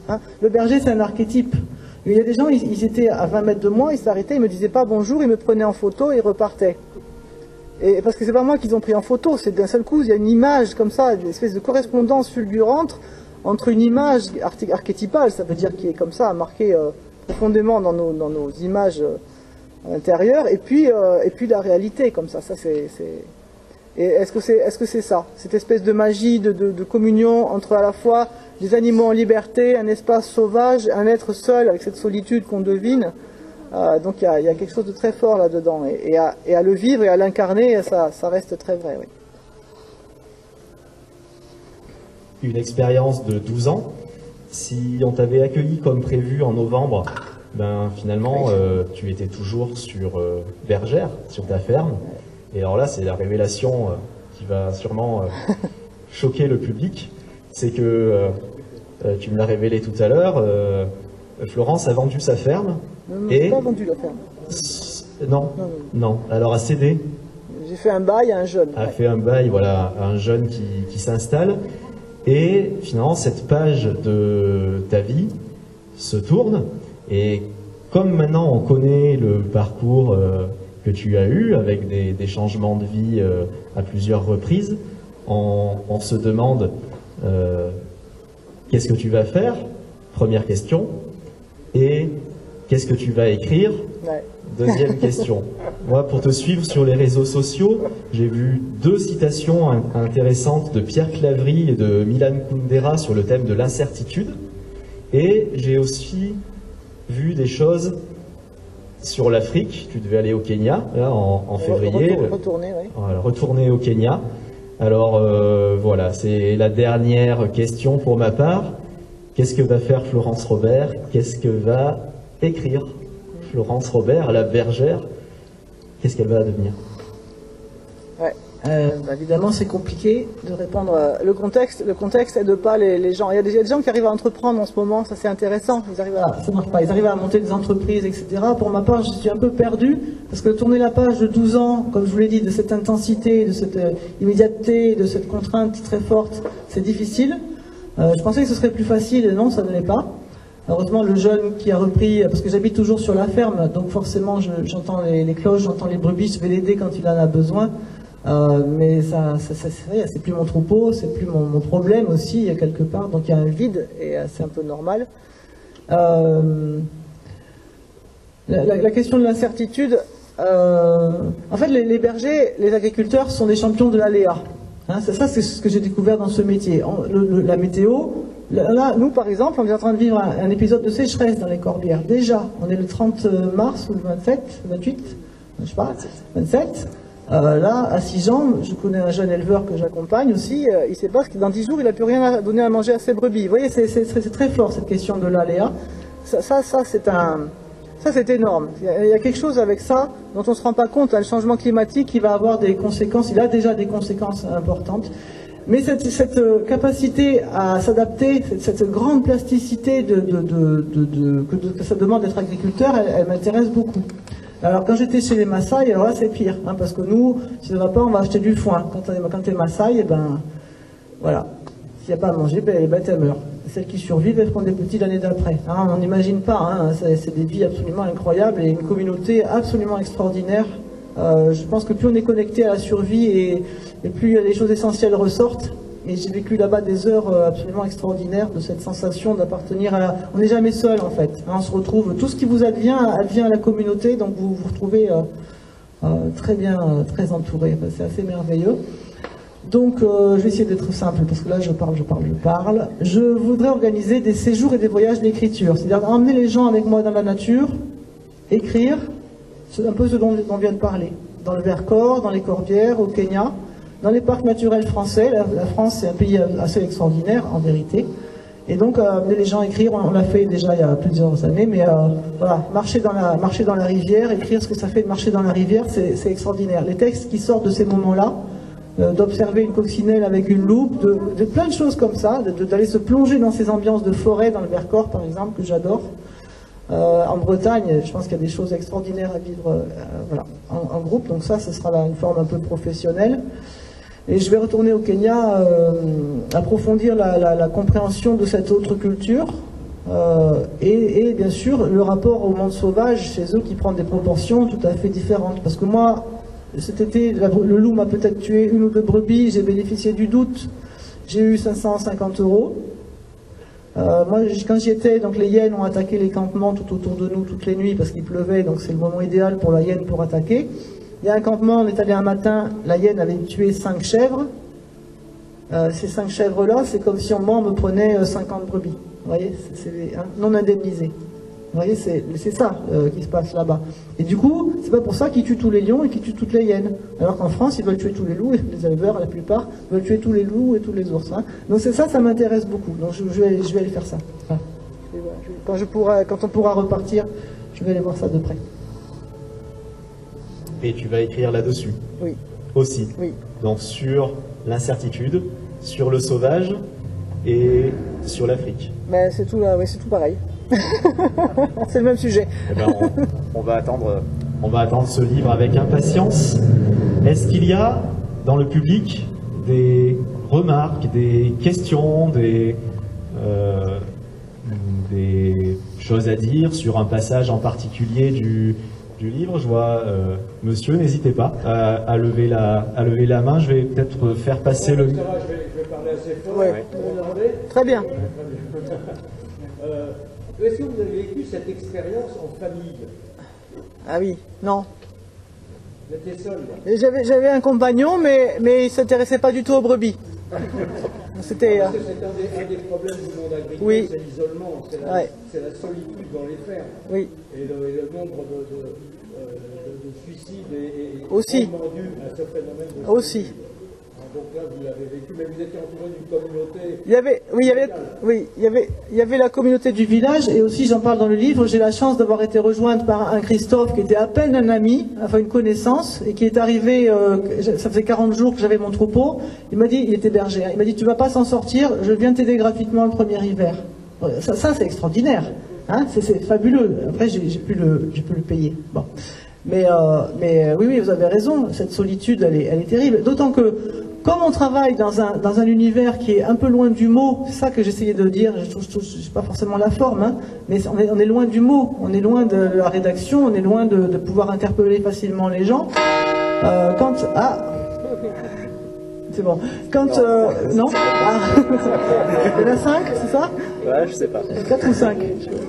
Speaker 1: hein. Le berger, c'est un archétype. Il y a des gens, ils étaient à 20 mètres de moi, ils s'arrêtaient, ils me disaient pas bonjour, ils me prenaient en photo et ils repartaient. Et parce que c'est pas moi qu'ils ont pris en photo, c'est d'un seul coup, il y a une image comme ça, une espèce de correspondance fulgurante entre une image archétypale, ça veut dire qui est comme ça, marquée profondément dans nos images intérieures, et puis la réalité comme ça. Et est-ce que c'est ça, cette espèce de magie, de communion entre à la fois des animaux en liberté, un espace sauvage, un être seul avec cette solitude qu'on devine. Donc il y a quelque chose de très fort là-dedans. Et à le vivre et à l'incarner, ça reste très vrai. Oui.
Speaker 3: Une expérience de 12 ans, si on t'avait accueilli comme prévu en novembre, ben finalement tu étais toujours sur Bergère, sur ta ferme. Et alors là, c'est la révélation qui va sûrement choquer le public. C'est que, tu me l'as révélé tout à l'heure, Florence a vendu sa ferme.
Speaker 1: Non, et... pas vendu la ferme.
Speaker 3: Non. Alors a cédé.
Speaker 1: J'ai fait un bail à un jeune.
Speaker 3: A fait un bail, voilà, à un jeune qui s'installe. Et finalement, cette page de ta vie se tourne. Et comme maintenant on connaît le parcours que tu as eu, avec des changements de vie à plusieurs reprises, on se demande qu'est-ce que tu vas faire, première question, et qu'est-ce que tu vas écrire, deuxième question. Moi, pour te suivre sur les réseaux sociaux, j'ai vu 2 citations intéressantes de Pierre Claverie et de Milan Kundera sur le thème de l'incertitude, et j'ai aussi vu des choses sur l'Afrique. Tu devais aller au Kenya là, en février.
Speaker 1: Retourner, oui.
Speaker 3: Voilà, retourner au Kenya. Alors voilà, c'est la dernière question pour ma part. Qu'est-ce que va faire Florence Robert? Qu'est-ce que va écrire Florence Robert à la bergère? Qu'est-ce qu'elle va devenir?
Speaker 1: Ouais. Évidemment, c'est compliqué de répondre. Le contexte aide pas les gens. Il y a des gens qui arrivent à entreprendre en ce moment, ça c'est intéressant. Ça marche pas. Ils arrivent à monter des entreprises, etc. Pour ma part, je suis un peu perdu parce que tourner la page de 12 ans, comme je vous l'ai dit, de cette intensité, de cette immédiateté, de cette contrainte très forte, c'est difficile. Je pensais que ce serait plus facile, et non, ça ne l'est pas. Heureusement, le jeune qui a repris, parce que j'habite toujours sur la ferme, donc forcément, j'entends les cloches, j'entends les brebis, je vais l'aider quand il en a besoin. Mais c'est plus mon troupeau, c'est plus mon problème aussi, quelque part, donc il y a un vide, et c'est un peu normal. La question de l'incertitude, en fait, les bergers, les agriculteurs sont des champions de l'aléa. Hein, c'est ce que j'ai découvert dans ce métier. La météo, là, nous par exemple, on est en train de vivre un épisode de sécheresse dans les Corbières. Déjà, on est le 30 mars ou le 28, je sais pas, 27. Là, à Sijan, je connais un jeune éleveur que j'accompagne aussi, il sait pas que dans 10 jours, il n'a plus rien à donner à manger à ses brebis. Vous voyez, c'est très fort cette question de l'aléa. Ça c'est énorme. Il y a quelque chose avec ça dont on ne se rend pas compte. Le changement climatique, qui va avoir des conséquences, il a déjà des conséquences importantes. Mais cette capacité à s'adapter, cette grande plasticité que ça demande d'être agriculteur, elle m'intéresse beaucoup. Alors quand j'étais chez les Maasai, alors là c'est pire, hein, parce que nous, si ça ne va pas, on va acheter du foin. Quand tu es Maasai, voilà, s'il n'y a pas à manger, les bêtes elles meurent. Celles qui survivent, elles feront des petits l'année d'après. Hein, on n'imagine pas, hein, c'est des vies absolument incroyables et une communauté absolument extraordinaire. Je pense que plus on est connecté à la survie et plus les choses essentielles ressortent. Et j'ai vécu là-bas des heures absolument extraordinaires de cette sensation d'appartenir à la... On n'est jamais seul en fait. Hein, on se retrouve, tout ce qui vous advient à la communauté, donc vous vous retrouvez très bien, très entouré. Enfin, c'est assez merveilleux. Donc je vais essayer d'être simple, parce que là je parle. Je voudrais organiser des séjours et des voyages d'écriture. C'est-à-dire emmener les gens avec moi dans la nature, écrire, c'est un peu ce dont on vient de parler. Dans le Vercors, dans les Corbières, au Kenya, dans les parcs naturels français. La France, c'est un pays assez extraordinaire, en vérité. Et donc, amener les gens à écrire, on l'a fait déjà il y a plusieurs années, mais voilà, marcher dans la rivière, écrire ce que ça fait de marcher dans la rivière, c'est extraordinaire. Les textes qui sortent de ces moments-là, d'observer une coccinelle avec une loupe, de plein de choses comme ça, d'aller se plonger dans ces ambiances de forêt, dans le Vercors par exemple, que j'adore. En Bretagne, je pense qu'il y a des choses extraordinaires à vivre voilà, en groupe, donc ça, ce sera là une forme un peu professionnelle. Et je vais retourner au Kenya, approfondir la compréhension de cette autre culture, Et bien sûr, le rapport au monde sauvage chez eux qui prend des proportions tout à fait différentes. Parce que moi, cet été, le loup m'a peut-être tué 1 ou 2 brebis, j'ai bénéficié du doute, j'ai eu 550 €. Moi, quand j'y étais, donc les hyènes ont attaqué les campements tout autour de nous toutes les nuits parce qu'il pleuvait, donc c'est le moment idéal pour la hyène pour attaquer. Il y a un campement, on est allé un matin, la hyène avait tué 5 chèvres. Ces 5 chèvres-là, c'est comme si moi on me prenait 50 brebis. Vous voyez, c'est non indemnisé. Vous voyez, c'est ça qui se passe là-bas. Et du coup, c'est pas pour ça qu'ils tuent tous les lions et qu'ils tuent toutes les hyènes. Alors qu'en France, ils veulent tuer tous les loups, et les éleveurs, la plupart, veulent tuer tous les loups et tous les ours. Hein. Donc c'est ça, ça m'intéresse beaucoup. Donc je vais aller faire ça. Voilà. Quand on pourra repartir, je vais aller voir ça de près.
Speaker 3: Et tu vas écrire là-dessus.
Speaker 1: Oui.
Speaker 3: Aussi.
Speaker 1: Oui.
Speaker 3: Donc sur l'incertitude, sur le sauvage et sur l'Afrique.
Speaker 1: Ben, c'est tout, c'est tout pareil. C'est le même sujet.
Speaker 3: Eh ben, on va attendre ce livre avec impatience. Est-ce qu'il y a dans le public des remarques, des questions, des choses à dire sur un passage en particulier du livre? Je vois monsieur, n'hésitez pas à lever la main. Je vais peut-être faire passer le...
Speaker 4: Ça va, je vais parler assez fort.
Speaker 1: Ouais. Très bien.
Speaker 4: Est-ce que vous avez vécu cette expérience en famille?
Speaker 1: Ah oui, non.
Speaker 4: Vous étiez seul, là.
Speaker 1: J'avais un compagnon, mais il ne s'intéressait pas du tout aux brebis. C'était...
Speaker 4: Parce que c'est un des problèmes du monde agricole,
Speaker 1: Oui.
Speaker 4: c'est l'isolement, c'est la solitude dans les fermes.
Speaker 1: Oui.
Speaker 4: Et le nombre de suicides est
Speaker 1: Aussi.
Speaker 4: dû à ce phénomène de
Speaker 1: Aussi.
Speaker 4: suicide. Donc là, vous l'avez vécu, mais vous étiez entouré d'une communauté.
Speaker 1: Il y avait la communauté du village, et aussi, j'en parle dans le livre, j'ai la chance d'avoir été rejointe par un Christophe qui était à peine un ami, enfin une connaissance, et qui est arrivé, ça faisait 40 jours que j'avais mon troupeau. Il m'a dit, il était berger, hein, il m'a dit, tu vas pas s'en sortir, je viens t'aider gratuitement le premier hiver. Ça c'est extraordinaire, hein, c'est fabuleux. Après, j'ai pu le payer. Bon. Mais oui, vous avez raison, cette solitude, elle est terrible. D'autant que, comme on travaille dans un univers qui est un peu loin du mot, c'est ça que j'essayais de dire, je sais pas forcément la forme, hein, mais on est loin du mot, on est loin de la rédaction, on est loin de pouvoir interpeller facilement les gens. C'est bon. Non. Ah. Il y en a 5, c'est ça?
Speaker 2: Ouais, je sais pas.
Speaker 1: 4 ou 5?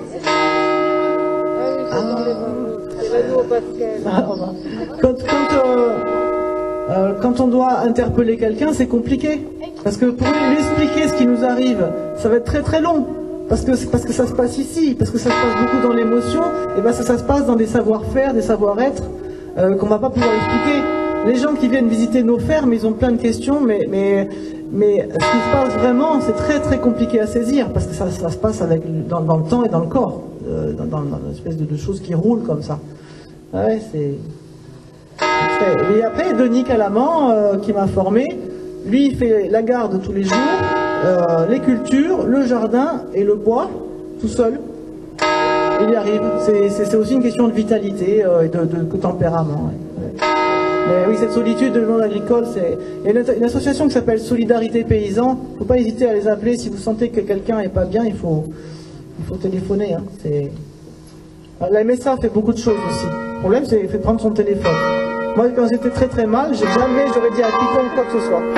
Speaker 1: Quand on doit interpeller quelqu'un, c'est compliqué. Parce que pour lui expliquer ce qui nous arrive, ça va être très très long. Parce que ça se passe ici, parce que ça se passe beaucoup dans l'émotion, et ben ça se passe dans des savoir-faire, des savoir-être qu'on va pas pouvoir expliquer. Les gens qui viennent visiter nos fermes, ils ont plein de questions, mais ce qui se passe vraiment, c'est très très compliqué à saisir, parce que ça se passe dans le temps et dans le corps, dans une espèce de choses qui roulent comme ça. Ouais, c'est... Et après, Denis Calamant, qui m'a formé, lui, il fait la garde tous les jours, les cultures, le jardin et le bois, tout seul. Il y arrive. C'est aussi une question de vitalité et de tempérament. Ouais. Mais oui, cette solitude de monde agricole, il y a une association qui s'appelle Solidarité Paysan. Il ne faut pas hésiter à les appeler. Si vous sentez que quelqu'un n'est pas bien, il faut téléphoner. Hein. La MSA fait beaucoup de choses aussi. Le problème, c'est de prendre son téléphone. Moi, quand j'étais très très mal, j'aurais dit à quiconque quoi que ce soit.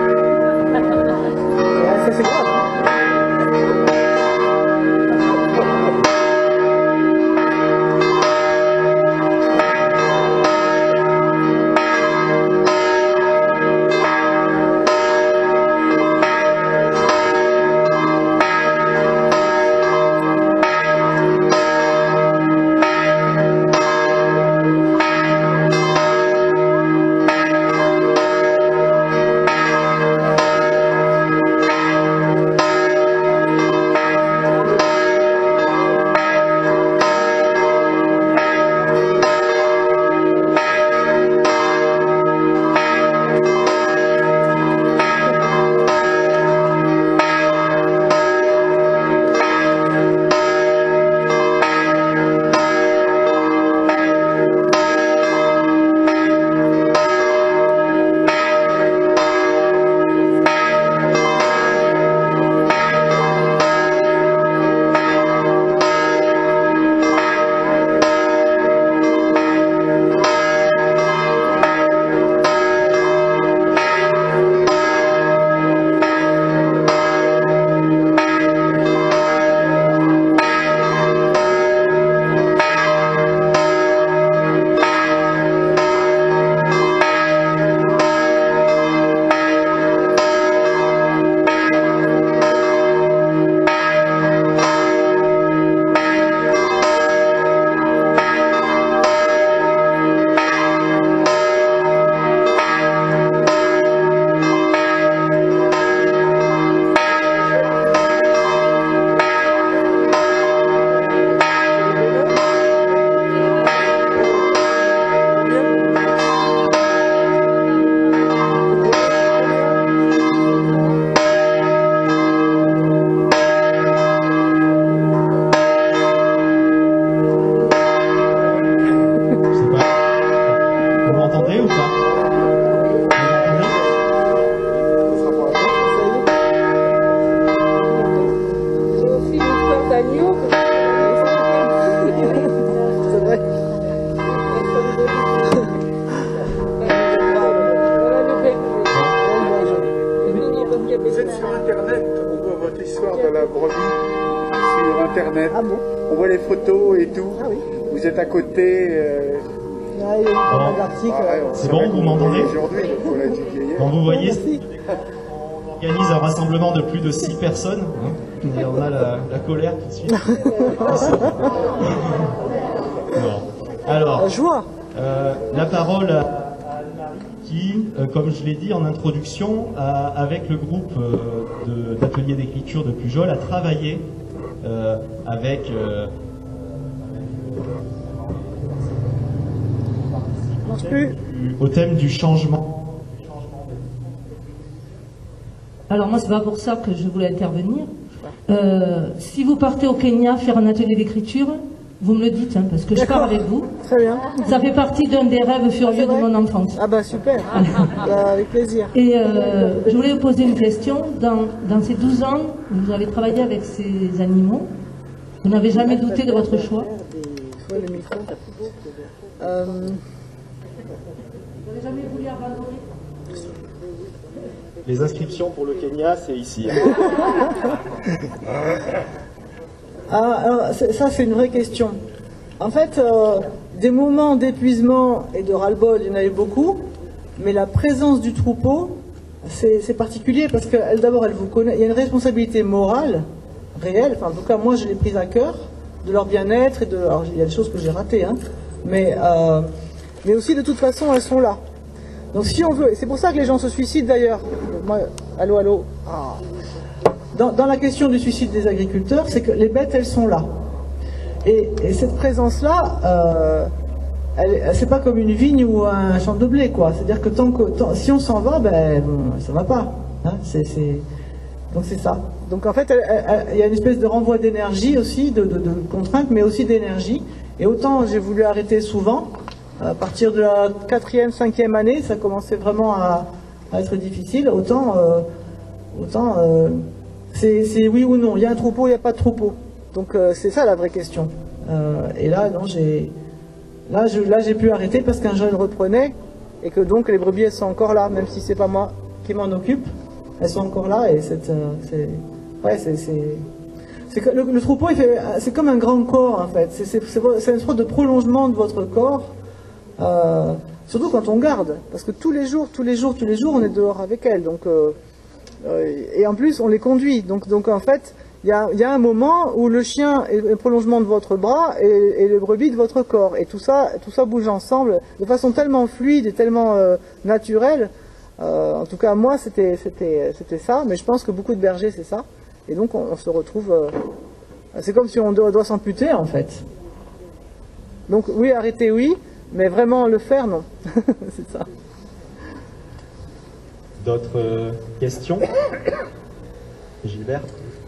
Speaker 1: Ça, c'est grave.
Speaker 5: sur Internet, on voit votre histoire de la brebis sur Internet.
Speaker 1: Ah bon?
Speaker 5: On voit les photos et tout.
Speaker 1: Ah oui.
Speaker 5: Vous êtes à côté.
Speaker 1: Ah, il y a eu pas mal d'articles.
Speaker 3: C'est bon, vous m'entendez?
Speaker 5: Aujourd'hui, il faut l'étudier hier.
Speaker 3: Quand vous voyez,
Speaker 1: Merci.
Speaker 3: on organise un rassemblement de plus de 6 personnes. Hein, et on a la colère qui suit. Bon. Alors,
Speaker 1: Joie.
Speaker 3: la parole à Anne-Marie qui, comme je l'ai dit en introduction, avec le groupe d'ateliers d'écriture de Pujol, a travaillé avec au thème du changement.
Speaker 6: Alors moi, c'est pas pour ça que je voulais intervenir. Si vous partez au Kenya faire un atelier d'écriture, vous me le dites, hein, parce que je pars avec vous.
Speaker 1: Très bien.
Speaker 6: Ça fait partie d'un des rêves furieux de
Speaker 1: vrai
Speaker 6: mon enfance.
Speaker 1: Ah bah super. Bah, avec plaisir.
Speaker 6: Et je voulais vous poser une question. Dans ces 12 ans, vous avez travaillé avec ces animaux. Vous n'avez jamais douté de votre choix?
Speaker 1: Ouais, le micro.
Speaker 6: Vous n'avez jamais voulu abandonner?
Speaker 2: Les inscriptions pour le Kenya, c'est ici.
Speaker 1: Ah, alors, ça, c'est une vraie question. En fait, des moments d'épuisement et de ras-le-bol, il y en a eu beaucoup, mais la présence du troupeau, c'est particulier parce que d'abord, elle vous connaît. Il y a une responsabilité morale, réelle, enfin, en tout cas, moi, je l'ai prise à cœur, de leur bien-être et de. Alors, il y a des choses que j'ai ratées, hein, mais aussi, de toute façon, elles sont là. Donc, si on veut, et c'est pour ça que les gens se suicident d'ailleurs. Moi, allô, allô. Ah. Dans la question du suicide des agriculteurs, c'est que les bêtes, elles sont là. Et cette présence-là, c'est pas comme une vigne ou un champ de blé, quoi. C'est-à-dire que si on s'en va, ben, ça va pas. Hein, donc c'est ça. Donc en fait, il y a une espèce de renvoi d'énergie aussi, de contrainte, mais aussi d'énergie. Et autant j'ai voulu arrêter souvent, à partir de la 4e, 5e année, ça commençait vraiment à être difficile, autant c'est oui ou non. Il y a un troupeau, il n'y a pas de troupeau. Donc c'est ça la vraie question. Et là, non, j'ai pu arrêter parce qu'un jeune reprenait et que donc les brebis elles sont encore là, même si c'est pas moi qui m'en occupe, elles sont encore là et le troupeau, c'est comme un grand corps en fait. C'est une sorte de prolongement de votre corps. Surtout quand on garde, parce que tous les jours, on est dehors avec elles. Donc, et en plus, on les conduit. Donc en fait, il y a un moment où le chien est le prolongement de votre bras et le brebis de votre corps. Et tout ça bouge ensemble de façon tellement fluide et tellement naturelle. En tout cas, moi, c'était ça. Mais je pense que beaucoup de bergers, c'est ça. Et donc, on se retrouve... c'est comme si on doit s'amputer, en fait. Donc, oui, arrêter, oui. Mais vraiment le faire, non. C'est ça.
Speaker 3: D'autres questions? Gilbert?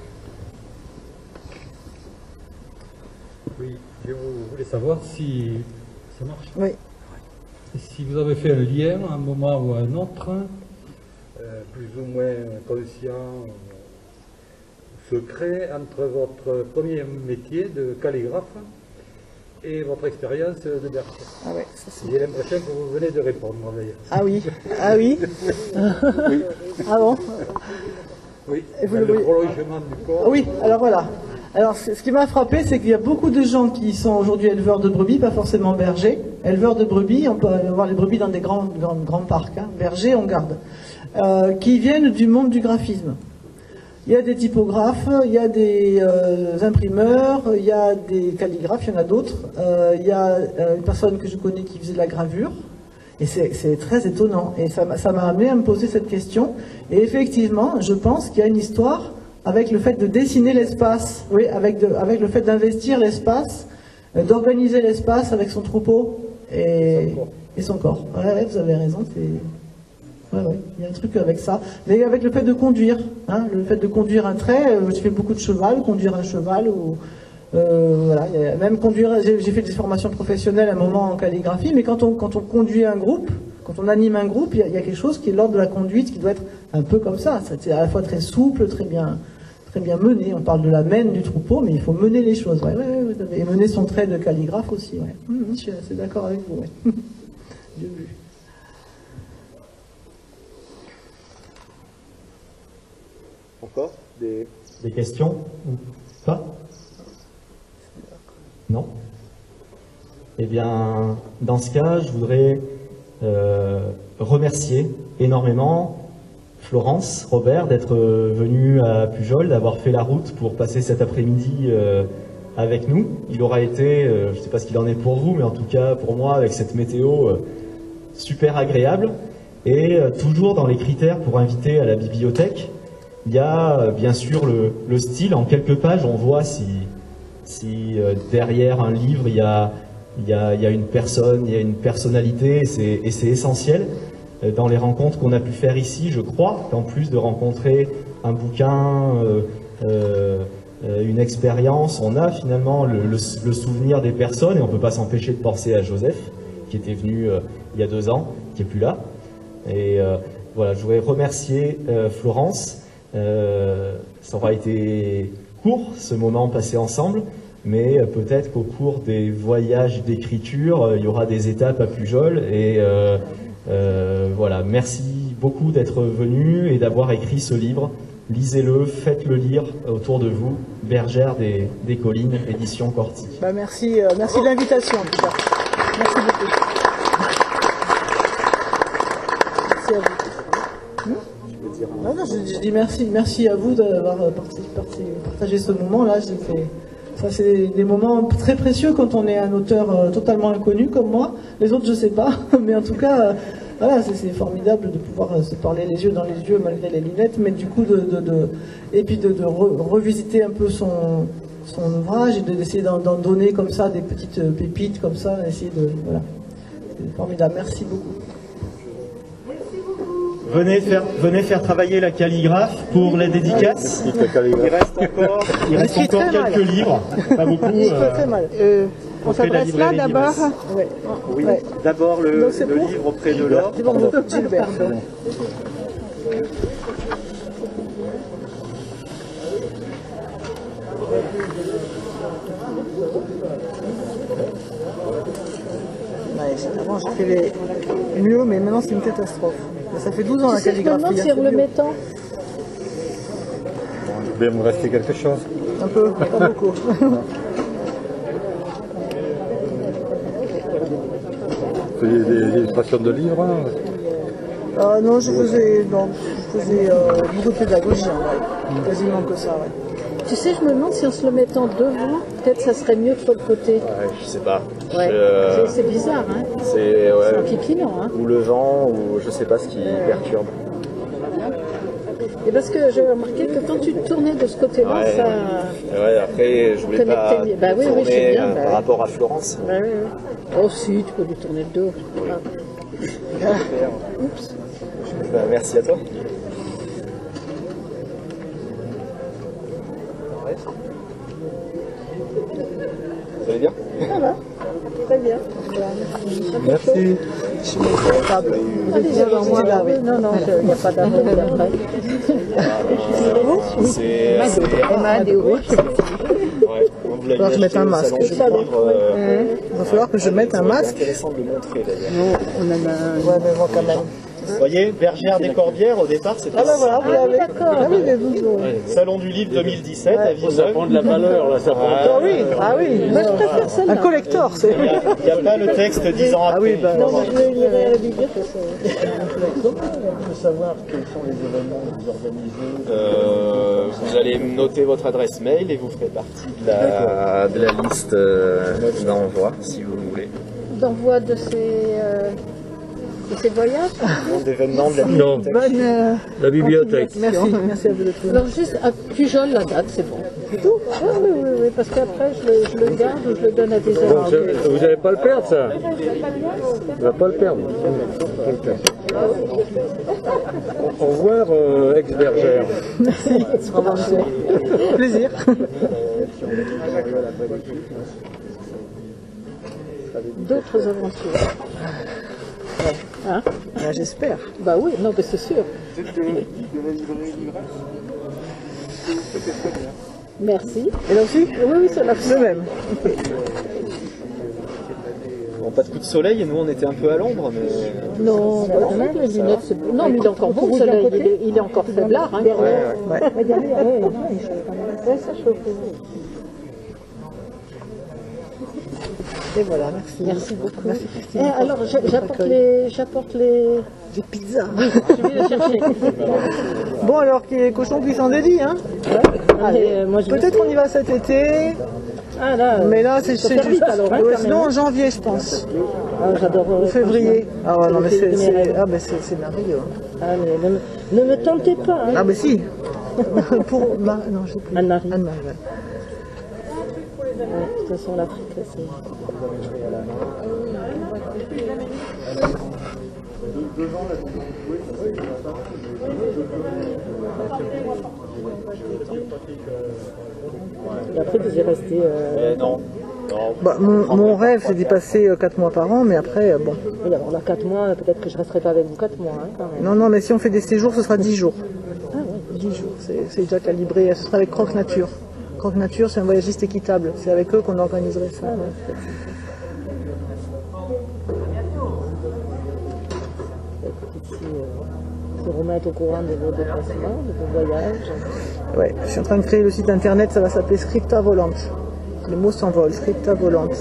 Speaker 7: Oui, je voulais savoir si ça marche.
Speaker 1: Oui.
Speaker 7: Si vous avez fait un lien à un moment ou à un autre, plus ou moins conscient, secret, entre votre premier métier de calligraphe et votre expérience de berger.
Speaker 1: Ah ouais, ça c'est...
Speaker 7: J'ai l'impression que vous venez de répondre d'ailleurs.
Speaker 1: Ah oui, ah oui.
Speaker 7: Oui.
Speaker 1: Ah bon?
Speaker 7: Oui,
Speaker 1: Et vous
Speaker 7: le
Speaker 1: le voyez...
Speaker 7: prolongement du corps.
Speaker 1: Oui, alors voilà. Alors ce qui m'a frappé, c'est qu'il y a beaucoup de gens qui sont aujourd'hui éleveurs de brebis, pas forcément bergers. Éleveurs de brebis, on peut avoir les brebis dans des grands parcs, hein. Bergers, on garde. Qui viennent du monde du graphisme. Il y a des typographes, il y a des imprimeurs, il y a des calligraphes, il y en a d'autres. Il y a une personne que je connais qui faisait de la gravure. Et c'est très étonnant. Et ça m'a amené à me poser cette question. Et effectivement, je pense qu'il y a une histoire avec le fait de dessiner l'espace, oui, avec le fait d'investir l'espace, d'organiser l'espace avec son troupeau et son corps. Ouais, vous avez raison, ouais, il y a un truc avec ça. Mais avec le fait de conduire, hein, le fait de conduire un trait, j'ai fait beaucoup de cheval, conduire un cheval, ou voilà, même conduire, j'ai fait des formations professionnelles à un moment en calligraphie, mais quand on conduit un groupe, quand on anime un groupe, il y a quelque chose qui est l'ordre de la conduite qui doit être un peu comme ça. C'est à la fois très souple, très bien mené. On parle de la mène du troupeau, mais il faut mener les choses. Ouais, et mener son trait de calligraphe aussi. Ouais. Je suis assez d'accord avec vous. Ouais. Bien vu.
Speaker 2: Encore des
Speaker 3: questions ou pas? Non? Eh bien, dans ce cas, je voudrais remercier énormément Florence, Robert, d'être venu à Pujol, d'avoir fait la route pour passer cet après-midi avec nous. Il aura été, je ne sais pas ce qu'il en est pour vous, mais en tout cas pour moi, avec cette météo super agréable. Et toujours dans les critères pour inviter à la bibliothèque, il y a bien sûr le style. En quelques pages, on voit si derrière un livre, il y a une personne, il y a une personnalité, et c'est essentiel. Dans les rencontres qu'on a pu faire ici, je crois qu'en plus de rencontrer un bouquin, une expérience, on a finalement le souvenir des personnes, et on ne peut pas s'empêcher de penser à Joseph, qui était venu il y a 2 ans, qui n'est plus là. Et voilà, je voudrais remercier Florence. Ça aura été court, ce moment passé ensemble, mais peut-être qu'au cours des voyages d'écriture, il y aura des étapes à Pujol. Et voilà, merci beaucoup d'être venu et d'avoir écrit ce livre. Lisez-le, faites-le lire autour de vous. Bergère des Collines, édition Corti.
Speaker 1: Bah merci, merci de l'invitation en tout cas. Merci beaucoup. Merci à vous. Non, je dis merci à vous d'avoir partagé ce moment-là. Ça, c'est des moments très précieux quand on est un auteur totalement inconnu comme moi. Les autres, je sais pas, mais en tout cas, voilà, c'est formidable de pouvoir se parler les yeux dans les yeux malgré les lunettes, mais du coup et puis de revisiter un peu son ouvrage et d'essayer d'en donner comme ça des petites pépites comme ça, essayer de voilà, c'est formidable. Merci beaucoup.
Speaker 3: Venez faire travailler la calligraphe pour la dédicace. Il reste encore quelques livres, pas beaucoup.
Speaker 1: Il fait très mal.
Speaker 8: On s'adresse là d'abord.
Speaker 2: Oui, d'abord le livre auprès de l'or.
Speaker 1: Gilbert. Avant j'écrivais mieux, mais maintenant c'est une catastrophe. Ça fait 12 ans la calligraphie.
Speaker 8: Tu sais le mettant.
Speaker 5: Il va me rester quelque chose.
Speaker 1: Un peu, pas beaucoup.
Speaker 5: Vous faisiez des illustrations de livres
Speaker 1: Non, je faisais beaucoup de pédagogie, quasiment que ça. Ouais.
Speaker 8: Tu sais, je me demande si en se le mettant devant, peut-être ça serait mieux que sur le côté.
Speaker 2: Ouais, je sais pas.
Speaker 8: Ouais. C'est bizarre, hein.
Speaker 2: C'est
Speaker 8: un kikinon, hein.
Speaker 2: Ou le vent, ou je sais pas ce qui perturbe.
Speaker 8: Et parce que j'ai remarqué que quand tu tournais de ce côté-là, ça...
Speaker 2: Ouais, après, je voulais pas tourner par rapport à Florence.
Speaker 8: Bah, oui. Oh si, tu peux lui tourner le dos. Oups.
Speaker 2: Merci à toi. Vous allez bien?
Speaker 8: Ça va, très bien.
Speaker 5: Merci.
Speaker 1: Je mets la table. Vous êtes bien devant moi là, oui.
Speaker 8: Non, il n'y a pas d'amour après.
Speaker 2: C'est
Speaker 8: Emma Déo.
Speaker 1: Il va falloir que je mette un masque. Il va falloir que je mette un masque.
Speaker 2: C'est intéressant de le montrer d'ailleurs.
Speaker 8: Non, on a un...
Speaker 1: Ouais, mais bon, quand même.
Speaker 2: Vous voyez, Bergère des Corbières, au départ, c'était
Speaker 1: ben voilà, vous l'avez. Ah oui, mais vous...
Speaker 2: Salon du livre 2017 à Villeneuve.
Speaker 5: Ça prend de la valeur, là, ça prend.
Speaker 1: Ah oui.
Speaker 8: Moi, je préfère celle-là.
Speaker 1: Un collector, c'est...
Speaker 2: Il n'y a pas le texte 10 ans après.
Speaker 1: Ah oui,
Speaker 8: Non, mais je le lirai à la bibliothèque.
Speaker 5: On peut savoir quels sont les événements que vous organisez.
Speaker 2: Vous allez noter votre adresse mail et vous ferez partie de la liste d'envoi, si vous voulez.
Speaker 8: D'envoi de ces voyages.
Speaker 2: D'événements de la bibliothèque.
Speaker 5: La bibliothèque.
Speaker 1: Merci à vous de trouver.
Speaker 8: Alors juste à Pujol, la date, c'est bon. C'est tout? Oui, parce qu'après je le garde ou je le donne à des amis.
Speaker 5: Vous n'allez pas le perdre, ça. Vous n'allez pas le perdre. Au revoir, ex-bergère.
Speaker 1: Merci. Au revoir, monsieur. Plaisir.
Speaker 8: D'autres aventures. Hein?
Speaker 1: Ben, j'espère.
Speaker 8: Bah oui, non, mais c'est sûr. Merci.
Speaker 1: Et là aussi?
Speaker 8: Oui, c'est la
Speaker 1: Le même.
Speaker 2: Bon, pas de coup de soleil, et nous on était un peu à l'ombre, mais...
Speaker 8: Non, les lunettes, c'est... Non, mais il est encore bon, le soleil, il est encore faiblard. Hein,
Speaker 2: Ouais.
Speaker 8: ça chauffe.
Speaker 1: Et voilà, merci.
Speaker 8: Merci beaucoup.
Speaker 1: Merci, Christine.
Speaker 8: Alors, j'apporte les pizzas. Je vais les chercher.
Speaker 1: Bon, alors qu'il y ait les cochons qui s'en dédient, hein.
Speaker 8: Allez, moi,
Speaker 1: Peut-être on y va cet été,
Speaker 8: Ah là,
Speaker 1: mais là c'est
Speaker 8: faut faire vite, alors, hein, quand
Speaker 1: sinon
Speaker 8: même.
Speaker 1: en janvier, je pense.
Speaker 8: Ah, j'adore.
Speaker 1: Ou février. Ah ouais, non, mais
Speaker 8: C'est de mes rêves.
Speaker 1: c'est merveilleux.
Speaker 8: Ah, mais ne me tentez pas. Hein.
Speaker 1: Ah, mais si. Non, je sais plus.
Speaker 8: Anne-Marie.
Speaker 1: Anne-Marie, ouais.
Speaker 8: Ouais, de toute façon, l'Afrique, c'est... Et après, vous y restez...
Speaker 2: Non.
Speaker 1: Bah, mon rêve, c'est d'y passer 4 mois par an, mais après, bon.
Speaker 8: Oui, alors là, 4 mois, peut-être que je ne resterai pas avec vous 4 mois, hein, quand même.
Speaker 1: Non, mais si on fait des séjours, ce sera 10 jours.
Speaker 8: Ah ouais.
Speaker 1: 10 jours, c'est déjà calibré. Ce sera avec Croque Nature. Croque Nature, c'est un voyagiste équitable. C'est avec eux qu'on organiserait ça.
Speaker 8: Se remettre au courant de vos déplacements, de vos voyages.
Speaker 1: Ouais, je suis en train de créer le site internet, ça va s'appeler Scripta Volante. Les mots s'envolent, Scripta Volante.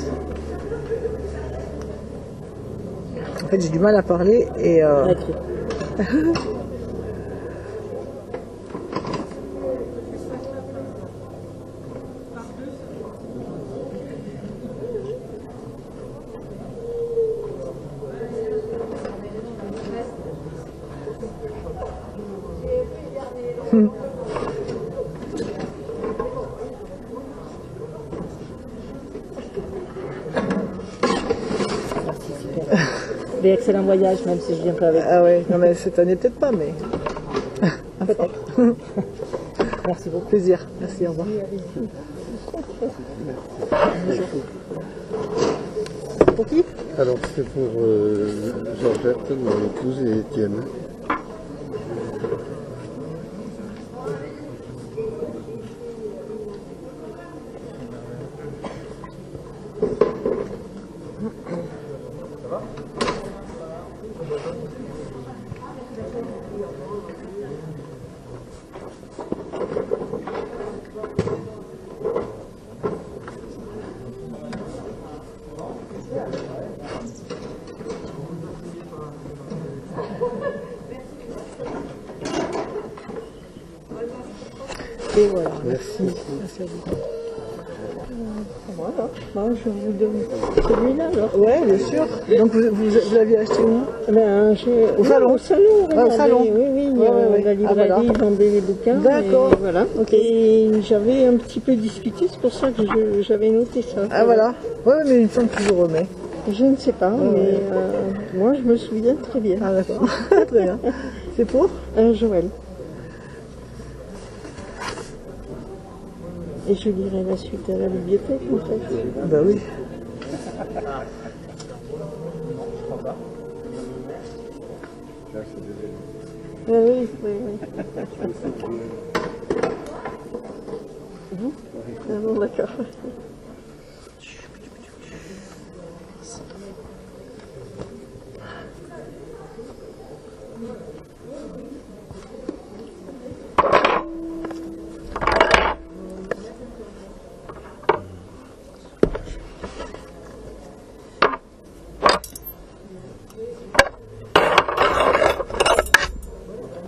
Speaker 1: En fait, j'ai du mal à parler et...
Speaker 8: Des excellents voyages, même si je viens pas avec vous.
Speaker 1: Ah ouais, non mais cette année peut-être pas, mais...
Speaker 8: Peut-être. Merci beaucoup.
Speaker 1: Plaisir, merci, au revoir. Pour qui?
Speaker 9: Alors c'est pour Georgette, mon épouse, et Étienne.
Speaker 1: Et voilà, merci. Merci à vous.
Speaker 8: Voilà, bon, je vous donne celui-là alors.
Speaker 1: Ouais, bien sûr. Donc vous l'aviez acheté où?
Speaker 8: Ben,
Speaker 1: Au salon.
Speaker 8: Au salon,
Speaker 1: Au salon.
Speaker 8: Oui,
Speaker 1: Ouais.
Speaker 8: la librairie,
Speaker 1: Ah, voilà.
Speaker 8: vendait les bouquins.
Speaker 1: D'accord.
Speaker 8: Et voilà.
Speaker 1: Ok.
Speaker 8: Et j'avais un petit peu discuté, c'est pour ça que j'avais noté ça.
Speaker 1: Ah voilà. Ouais, mais il me semble que je vous remets.
Speaker 8: Je ne sais pas, mais moi je me souviens très bien.
Speaker 1: Ah d'accord. Très bien. C'est pour?
Speaker 8: Joël. Et je lirai la suite à la bibliothèque en fait.
Speaker 1: Bah oui.
Speaker 8: Oui. Vous? Ah bon, d'accord.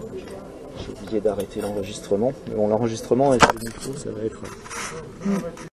Speaker 2: J'ai oublié d'arrêter l'enregistrement. Mais bon, l'enregistrement avec le micro, ça va être...